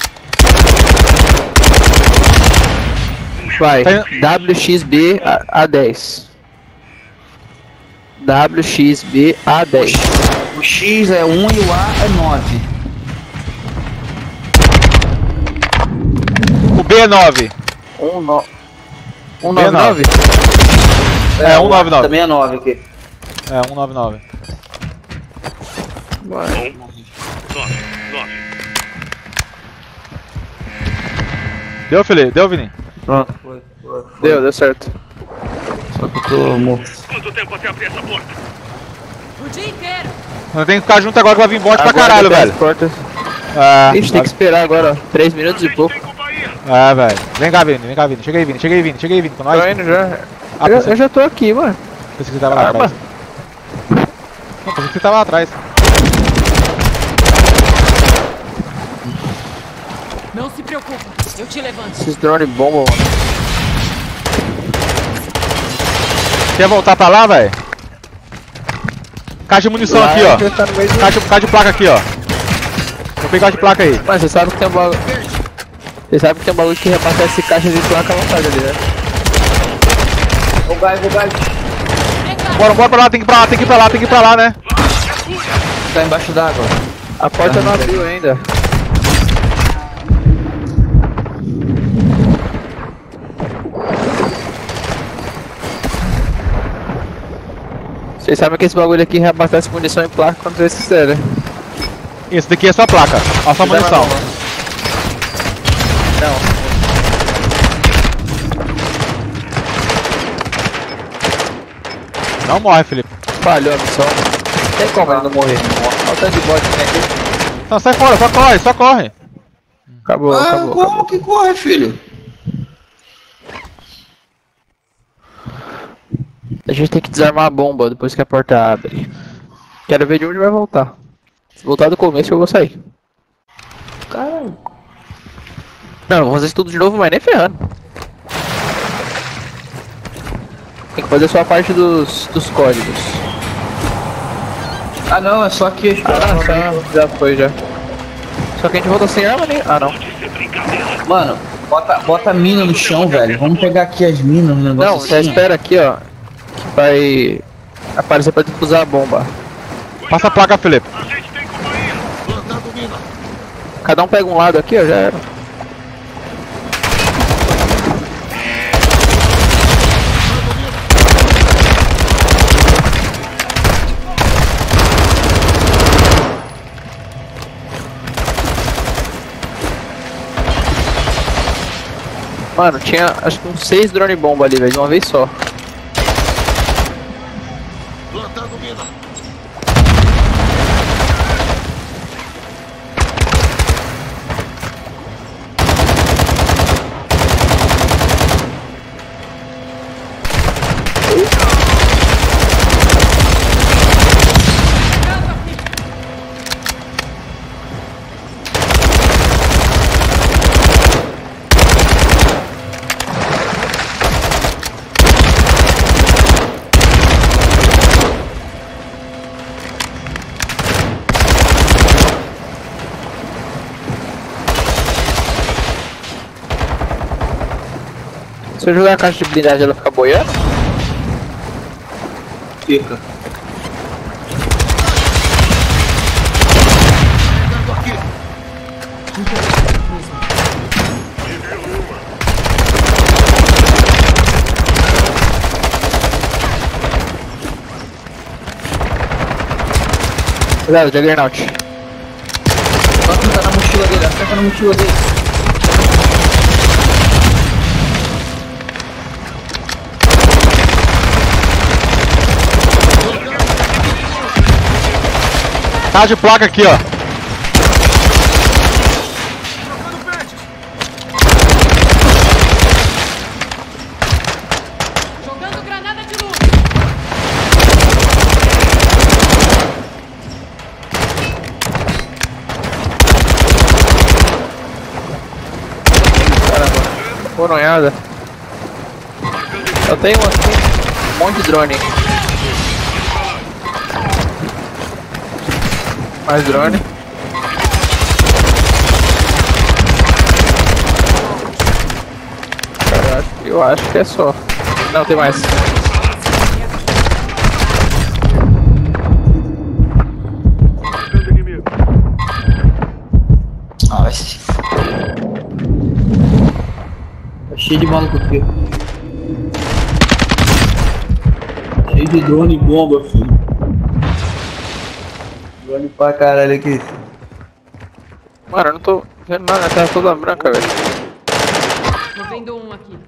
Vai, Tá WXB A10. WXB A10. O X é 1 e o A é 9. B9. 199? É, 199. Também é 9 aqui. É, 199. Vai. 9. Deu, Felipe? Deu, Vini? Pronto. Deu certo. Só que eu tô morto. Quanto tempo até abrir essa porta? O dia inteiro. Nós temos que ficar junto agora que vai vir bot pra Agora caralho, até as velho. Portas. É, A gente tem que esperar agora, ó. 3 minutos e pouco. é, velho. Vem cá, Vini. Chega aí, Vini. Com nós. Tô indo já. Ah, Eu já tô aqui, mano. Pensei que você tava lá atrás. Não, pensei que você tava lá atrás. Não se preocupe, eu te levanto. Esses drones bombam, mano. Quer voltar pra lá, velho? Caixa de munição aqui, ó. Já tá no meio do... Caixa de placa aqui, ó. Vou pegar de placa aí. Mas você sabe que tem um bagulho. Você sabe que tem um bagulho que reabastece caixa de placa à vontade ali, né? Vou gás. Bora pra lá, tem que ir pra lá, né? Tá embaixo d'água. A porta não abriu ainda. Vocês sabem que esse bagulho aqui reabastece munição em placa quando vocês quiserem. Esse daqui é só placa. Ó, só munição. Não. Não morre, Felipe. Falhou a missão. Não tem como ele não morrer. Olha o tanto de bot que tem aqui. Não, sai fora, só corre. Acabou. Como que corre, filho? A gente tem que desarmar a bomba depois que a porta abre. Quero ver de onde vai voltar. Se voltar do começo eu vou sair. Caralho. Não, vou fazer isso tudo de novo, mas nem ferrando. Tem que fazer só a parte dos códigos. Ah não, é só aqui. Já foi, já. Só que a gente volta sem arma, nem... Ah, não. Mano, bota a mina no chão, velho. Vamos pegar aqui as minas no negócio. Não, já assim, espera aqui, ó. Que vai aparecer pra usar a bomba. Passa a placa, Felipe. Cada um pega um lado aqui, ó, já era. Mano, tinha acho que uns 6 drone bomba ali, velho, de uma vez só. Se eu jogar a caixa de blindagem ela fica boiando? Fica. Cuidado, Juggernaut. Tá na mochila dele, acerta na mochila dele. Tá de placa aqui, ó. Jogando granada de luz. Caramba, coronhada. Eu tenho um monte de drone. Mais drone. Cara, eu acho que é só. Não, tem mais. Ah, vai se... Cheio de bala aqui. Cheio de drone e bomba, filho. Drone pra caralho aqui. Mano, eu não tô vendo nada, a tela toda branca, velho. Tô vendo um aqui.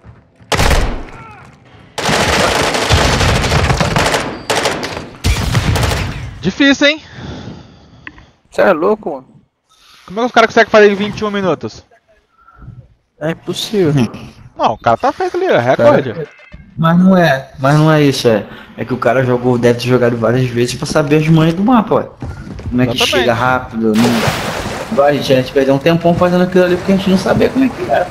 Difícil, hein? Você é louco, mano? Como é que os caras conseguem fazer em 21 minutos? É impossível. Não, o cara tá feito ali, é recorde. Mas não é isso, é que o cara jogou, deve ter jogado várias vezes pra saber as manhas do mapa, ué. Como é que Exatamente. chega rápido, não... Vai, gente, a gente perdeu um tempão fazendo aquilo ali porque a gente não sabia como é que era.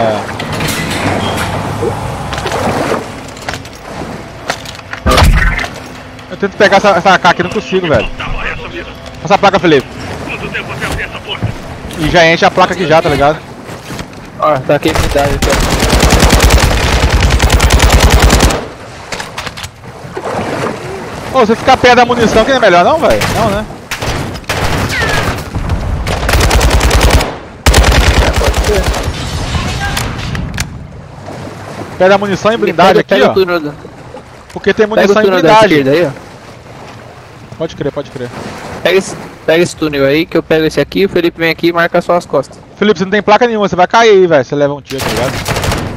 Eu tento pegar essa AK aqui, não consigo, velho. Passa a placa, Felipe. Quanto tempo até abrir essa porta? E já enche a placa aqui já, tá ligado? Ó, tá aqui a unidade aqui, ó. Ô, você ficar perto da munição que é melhor não, velho? Não, né? Perto da munição e blindagem aqui, pega ó. tudo, Porque tem pega o munição e túnel da blindagem. esquerda aí, ó. Pode crer, pode crer. Pega esse túnel aí, que eu pego esse aqui, o Felipe vem aqui e marca só as costas. Felipe, você não tem placa nenhuma, você vai cair aí, velho. Você leva um tiro, tá ligado?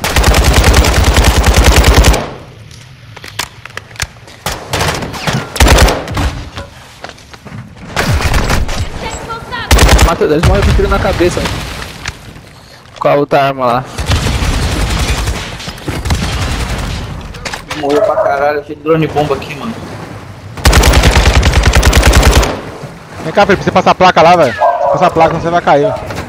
Mata, eles morrem com tiro na cabeça. Com a outra arma lá. Morreu pra caralho, cheio de drone bomba aqui, mano. Vem cá, Felipe, você passar a placa lá, velho. Passar a placa, senão você vai cair.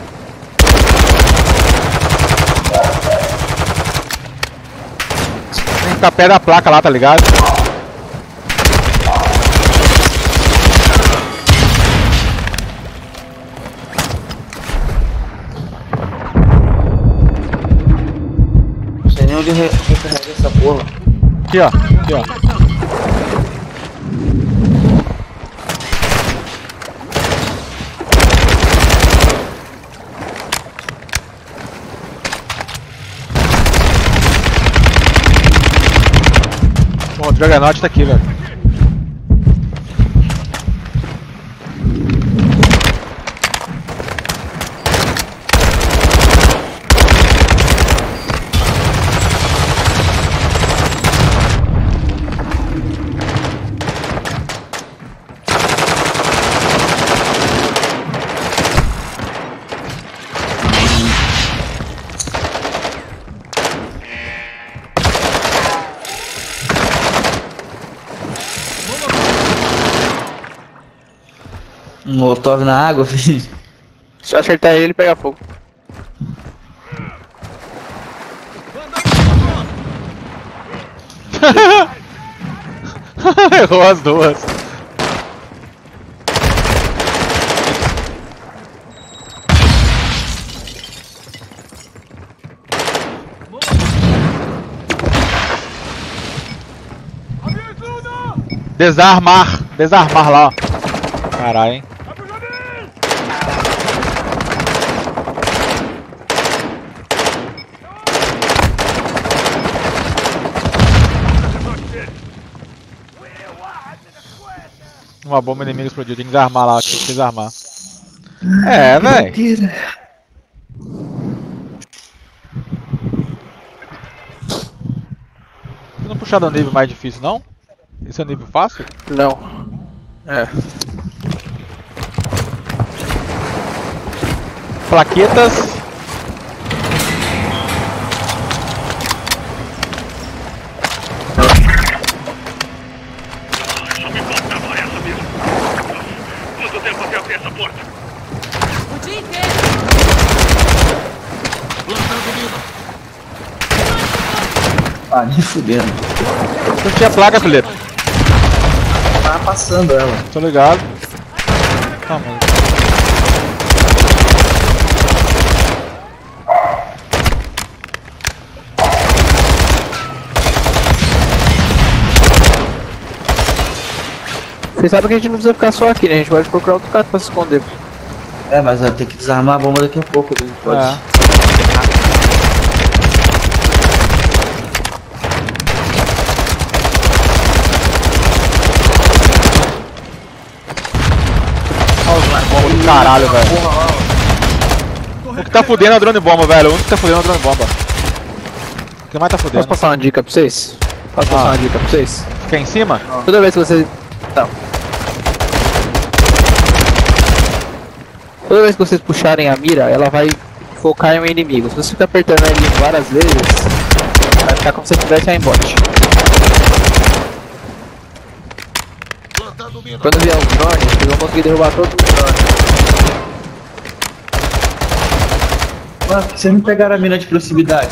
Tem que ficar perto da placa lá, tá ligado? Não sei nem onde recarregar essa porra. Aqui, ó. Aqui, ó. Bom, o Juggernaut tá aqui, velho. Um molotov na água, filho. Se eu acertar ele, pega fogo. Errou as duas. Desarmar. Desarmar lá, ó. Caralho, hein. Uma bomba inimiga explodiu, tem que desarmar lá, tem que desarmar. É, véi. Você não puxar do nível mais difícil, não? Esse é o nível fácil? Não. É. Plaquetas. Só me faltava essa mesmo. Quanto tempo até abrir essa porta? O dia inteiro. Ah, nem fudendo. Não tinha placa, Felipe. Tava passando ela. Tô ligado. Tá, mano. Vocês sabem que a gente não precisa ficar só aqui, né? A gente pode procurar outro canto pra se esconder. É, mas vai ter que desarmar a bomba daqui a pouco, a gente pode. É. Caralho, velho. O que tá fudendo é o drone bomba, velho. O único que tá fudendo é o drone bomba. O que mais tá fudendo? Posso passar uma dica pra vocês? Posso passar uma dica pra vocês? Fica em cima? Toda vez que vocês... Não. Toda vez que vocês puxarem a mira, ela vai focar em um inimigo. Se você ficar apertando ele várias vezes, vai ficar como se tivesse aimbot. Quando vier os drones, vocês vão conseguir derrubar todos os drones. Mano, vocês não pegaram a mina de proximidade?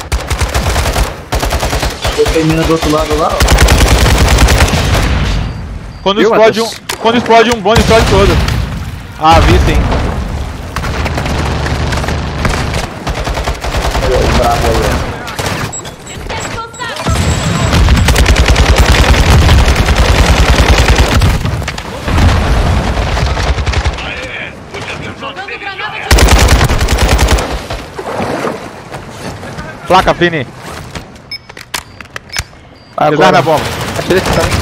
Coloquei a mina do outro lado lá, ó. Quando explode um drone, explode todo. Ah, vi sim. Bravo aí, Placa, Vini. Desarme a bomba. Achei esse também.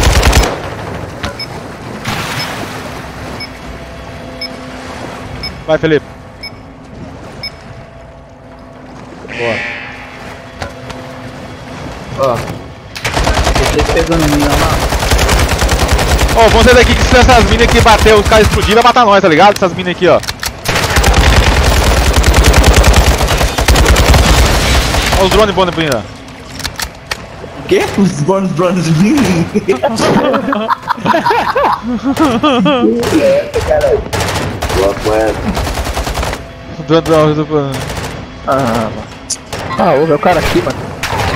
Vai, Felipe. Boa. ó. Vocês pegando a mina lá. Ó, vamos sair daqui que se essas minas aqui bater, os caras explodirem, vai matar nós, tá ligado? Essas minas aqui, ó. Olha os drones bons, Brina. O quê? Os drones vindo? Caralho. Drone. Ah, mano. Ah, ouve, é o cara aqui, mano.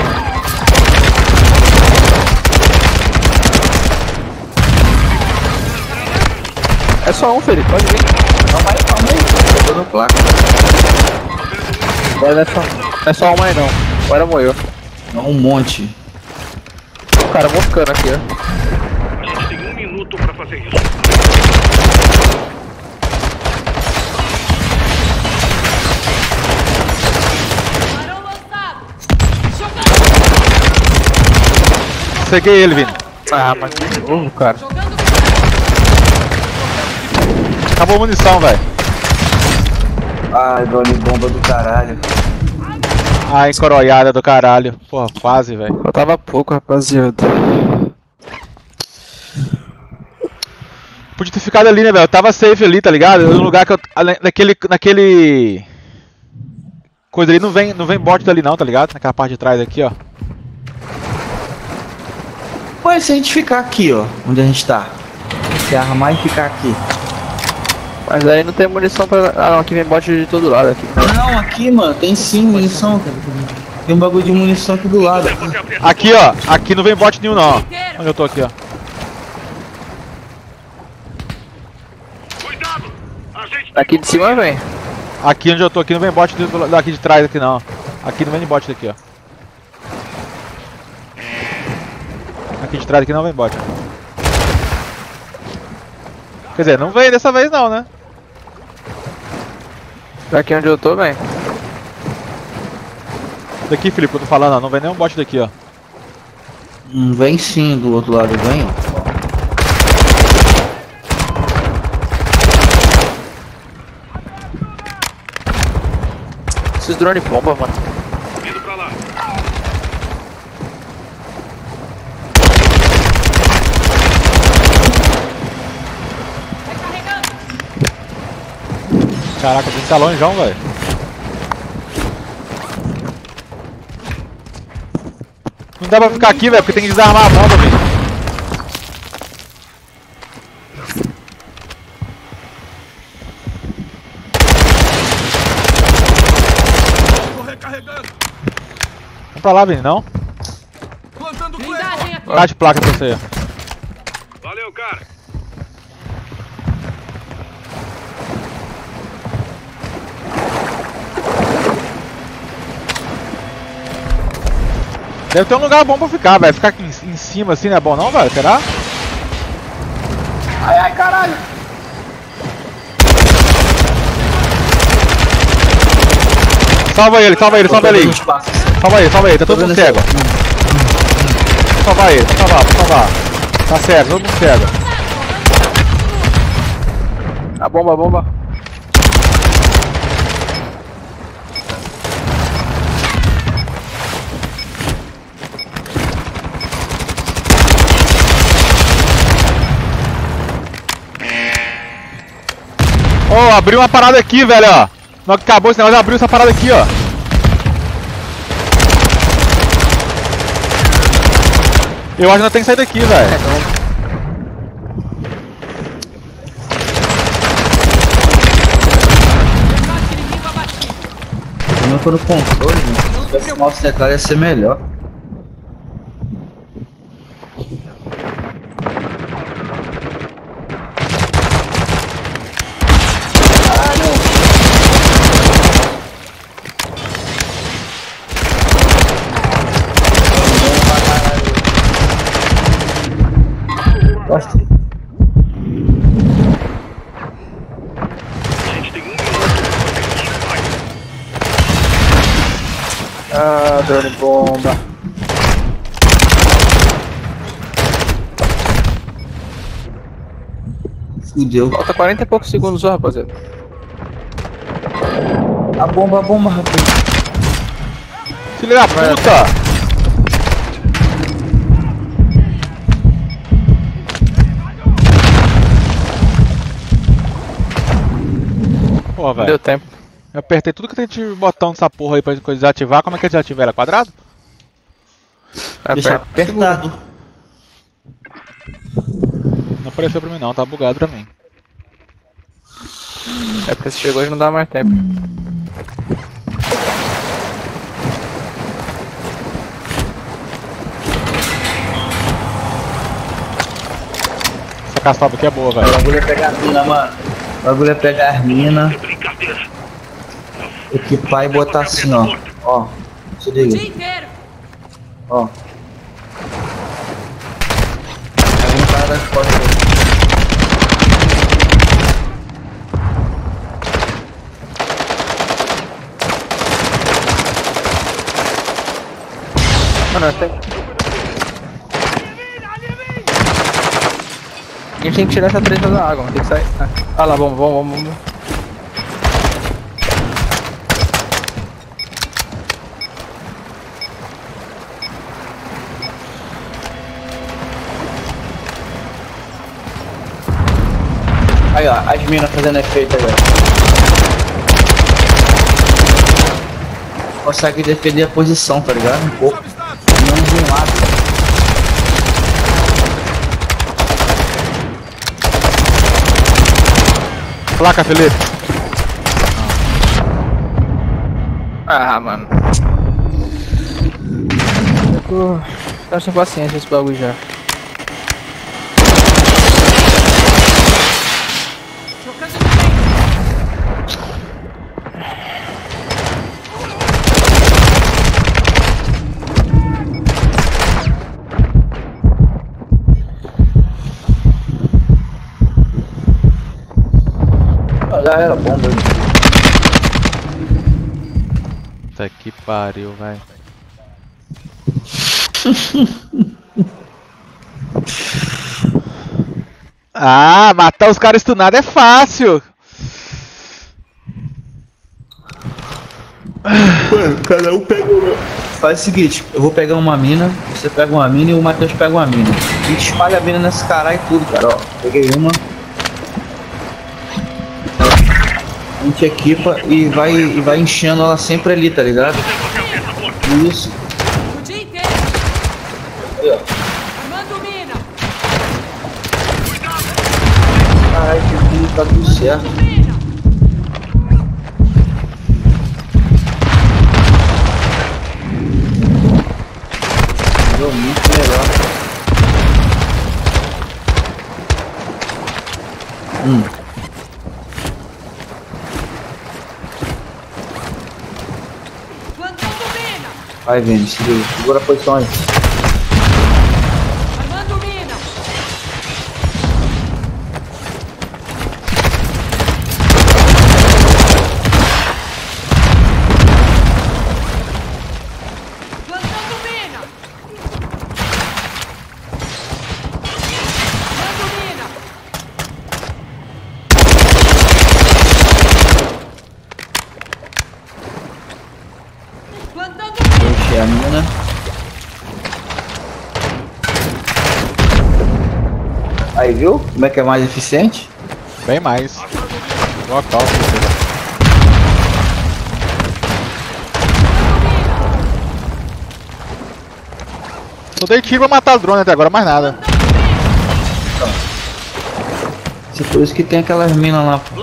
É só um, Felipe, pode vir. Calma aí. Tô dando placa. Agora não é só um aí não. Agora morreu. Não, um monte. O cara moscando aqui, ó. A gente tem 1 minuto pra fazer isso. Ceguei ele, Vini. Ah, mas de novo, cara. Acabou a munição, velho. Ai, drone bomba do caralho. Ai, encoroiada do caralho. Porra, quase, velho. Faltava pouco, rapaziada. Podia ter ficado ali, né, velho? Eu tava safe ali, tá ligado? No lugar que eu... Naquele... Coisa ali, não vem bot dali não, tá ligado? Naquela parte de trás aqui, ó. Ué, se a gente ficar aqui, ó, onde a gente tá. Se armar e ficar aqui. Mas aí não tem munição pra... Ah não, aqui vem bot de todo lado aqui. Não, aqui, mano, tem sim munição. Tem um bagulho de munição aqui do lado. Aqui, ó. Aqui não vem bot nenhum, não, ó. Onde eu tô aqui, ó. Aqui de cima vem. Aqui onde eu tô aqui não vem bot daqui de trás aqui, não. Aqui não vem bot daqui, ó. Aqui de trás aqui não vem bot. Quer dizer, não veio dessa vez não, né? Daqui onde eu tô, vem. Daqui, Felipe, que eu tô falando, ó. Não vem nenhum bot daqui, ó. Vem sim do outro lado, vem, ó. Esses drones bomba, mano. Indo pra lá. Caraca, tem que tá longeão, velho. Não dá pra ficar aqui, velho, porque tem que desarmar a bomba, velho. Vamos pra lá, Vini, não? Tá de placa pra você. Valeu, cara. Deve ter um lugar bom pra ficar, velho. Ficar aqui em cima assim não é bom não, velho? Será? Ai, ai, caralho. Salva ele, salva ele, salva ele. Salva ele, tá todo mundo cego. Vou salvar ele, vou salvar. Tá cego, todo mundo cego. A bomba, a bomba. Ó, abriu uma parada aqui, velho, ó. Não acabou esse negócio, abriu essa parada aqui, ó. Eu acho que não tem que sair daqui, velho. Se não for no controle, né? Se tivesse mouse teclado ia ser melhor. Gosto. A gente tem 1 minuto. Vai. Ah, drone bomba. Fudeu. Falta 40 e poucos segundos só, rapaziada. A bomba, rapaz. Filho da puta! Pô, velho. Deu tempo. Eu apertei tudo que tem de botão dessa porra aí pra desativar. Como é que é desativar? Ela é quadrado? Deixa Aperta. apertado. Não apareceu pra mim não, tá bugado pra mim. É porque você chegou e não dá mais tempo. Essa caçapa aqui é boa, O velho. bagulho é pegar a mina, mano. O bagulho é pegar as minas, Brincadeira. equipar e botar assim, ó. Ó, se O dia liga. inteiro. Ó. Aí um cara das costas aí. Mano, tem... A gente tem que tirar essa treta da água, mano. Tem que sair. Ah lá, vamos. Aí, ó, as minas fazendo efeito aí, ó. Consegue defender a posição, tá ligado? Um pouco. Não de um lado. Placa, Felipe. Ah, mano. Eu tô sem paciência esse bagulho já. Já era bomba. Puta que pariu, velho. Ah, matar os caras stunados é fácil. Mano, cada um pega uma. Faz o seguinte, eu vou pegar uma mina, você pega uma mina e o Matheus pega uma mina. A gente espalha a mina nesse caralho tudo, cara, ó. Peguei uma. A gente equipa e vai enchendo ela sempre ali, tá ligado? Isso. O dia inteiro. Aí, ó. Armando mina. Caralho, que tá tudo certo. Mina. Deu muito melhor. Plantando mina. Vai, Vini, segura a posição aí. Armando mina. Plantando mina. Armando mina. a mina. Aí, viu? Como é que é mais eficiente? Bem mais. Local. Só dei tiro pra matar o drone até agora, mais nada. Se por isso que tem aquelas minas lá. Pô.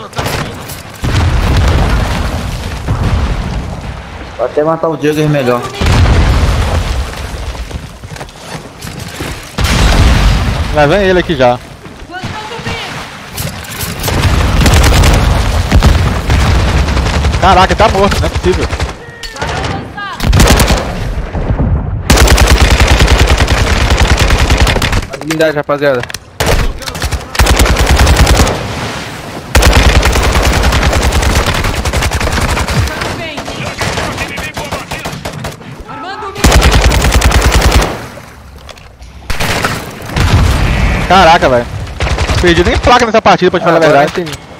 Vou até matar o Jugger melhor. Vai vem ele aqui já. Caraca, tá morto, não é possível. Habilidade, rapaziada. Caraca, velho. Perdi nem placa nessa partida, pra te falar a verdade.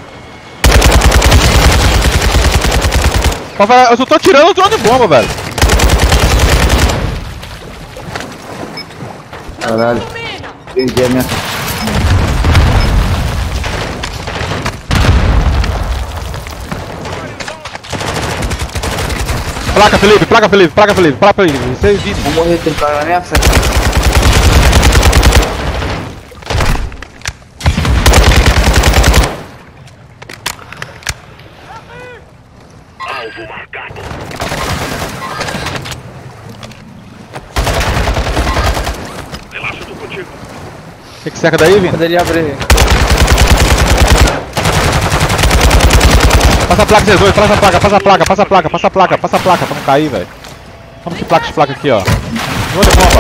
Eu só tô tirando o drone de bomba, velho. Caralho. Perdi a minha. Placa, Felipe, placa, Felipe, placa, Felipe, placa, Felipe. Vocês viram? Vou morrer, tem cara na minha frente. Alvo marcado. Relaxa, eu tô contigo. Tem que cerca daí, Vini? Quando ele abrir. Passa a placa, C2, passa a placa, passa a placa, passa a placa, passa a placa, passa a placa, pra não cair, velho. Vamos de placa aqui, ó. Outra bomba.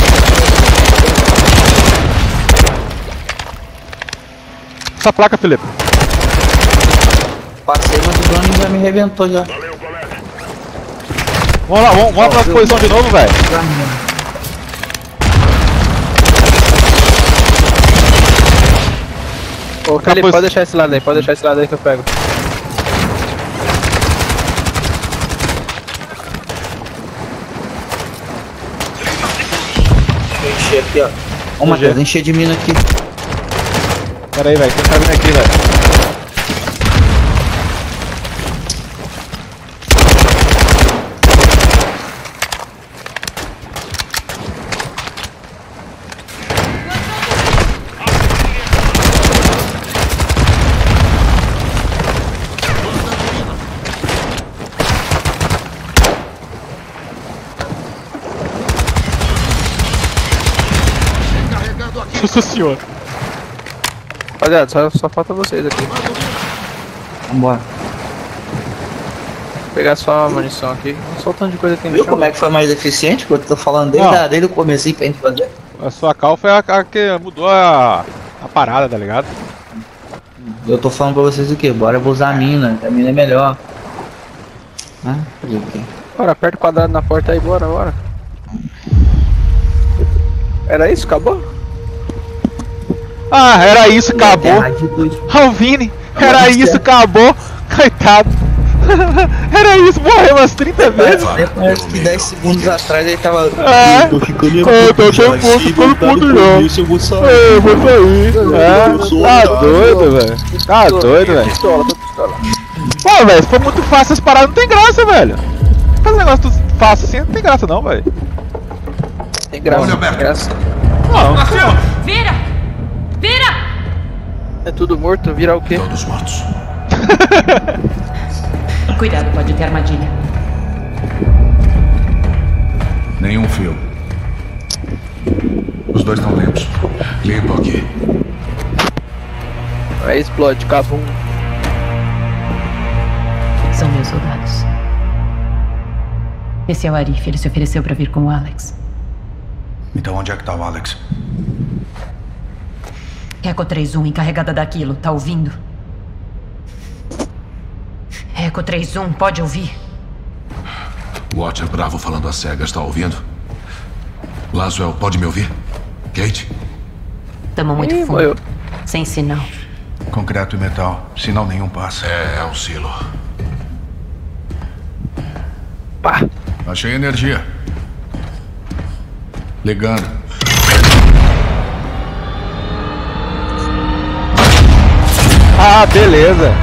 Passa a placa, Felipe. Passei, mas o drone já me arrebentou já. Valeu, colega. Vamos lá, vamos pra posição de novo, velho. Ô, Felipe, pode deixar esse lado aí que eu pego. Encher aqui, ó. Ô, Matheus, encher de mina aqui. Pera aí, velho, quem tá vindo aqui, velho? Nossa senhora. Rapaziada, só falta vocês aqui. Vambora. Vou pegar só a munição aqui. Só o tanto de coisa que tem no Viu chão. como é que foi mais eficiente? Que eu tô falando desde o comecinho pra gente fazer. A sua cal foi a que mudou a parada, tá ligado? Eu tô falando pra vocês o que? Bora vou usar a mina, que a mina é melhor. Ah, fazer o quê? Bora, aperta o quadrado na porta aí, bora. Era isso? Acabou? Ah, era isso, acabou. Ah, o Vini, era isso, acabou. Coitado. Era isso, morreu umas 30 vezes. Parece que 10 segundos atrás ele tava. Tô ficando puto já. Eu vou sair. Tá doido, velho. Tá doido, velho. Pistola. Pô, velho, se for muito fácil as paradas, não tem graça, velho. Faz um negócio fácil assim, não tem graça não, velho. Tem graça. Não. Vira! É tudo morto, virar o quê? Todos mortos. Cuidado, pode ter armadilha. Nenhum fio. Os dois estão limpos. Limpo aqui. Aí explode, cabum. São meus soldados. Esse é o Arif, ele se ofereceu pra vir com o Alex. Então onde é que tá o Alex? Eco 3-1, encarregada daquilo, tá ouvindo? Eco 3-1, pode ouvir? Watcher Bravo falando a cegas, tá ouvindo? Laswell, pode me ouvir? Kate? Tamo muito fundo. Morreu. Sem sinal. Concreto e metal. Sinal nenhum passa. É um silo. Pá. Achei energia. Ligando. Ah, beleza.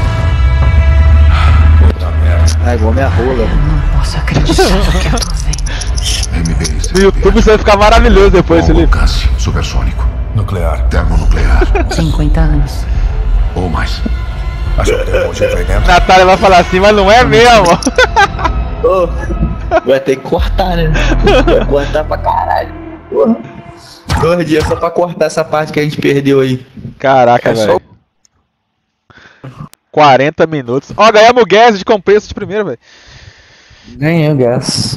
Ah, igual minha rola. Não posso acreditar no que eu tô vendo. MBI. No YouTube você vai ficar maravilhoso depois, Bom Felipe. alcance supersônico. Nuclear. Termonuclear. 50 anos. Ou mais. Acho que tem um jeito aí dentro. Natália vai falar assim, mas não é mesmo. Vai ter que cortar, né? Vai cortar pra caralho. Porra. 2 dias só pra cortar essa parte que a gente perdeu aí. Caraca, velho. 40 minutos. Ó, ganhamos o gas de compresso de primeiro, velho. Ganhei o gás.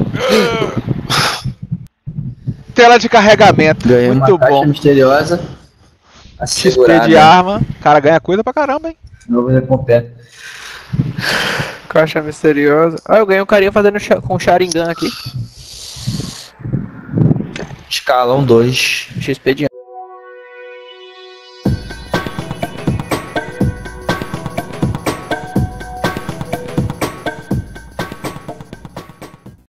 Tela de carregamento. Ganhei muito uma caixa bom. misteriosa. XP de arma. Cara, ganha coisa pra caramba, hein? Novo recompensa. Caixa misteriosa. Ah, eu ganhei um carinha fazendo com Sharingan aqui. Escalão 2. XP de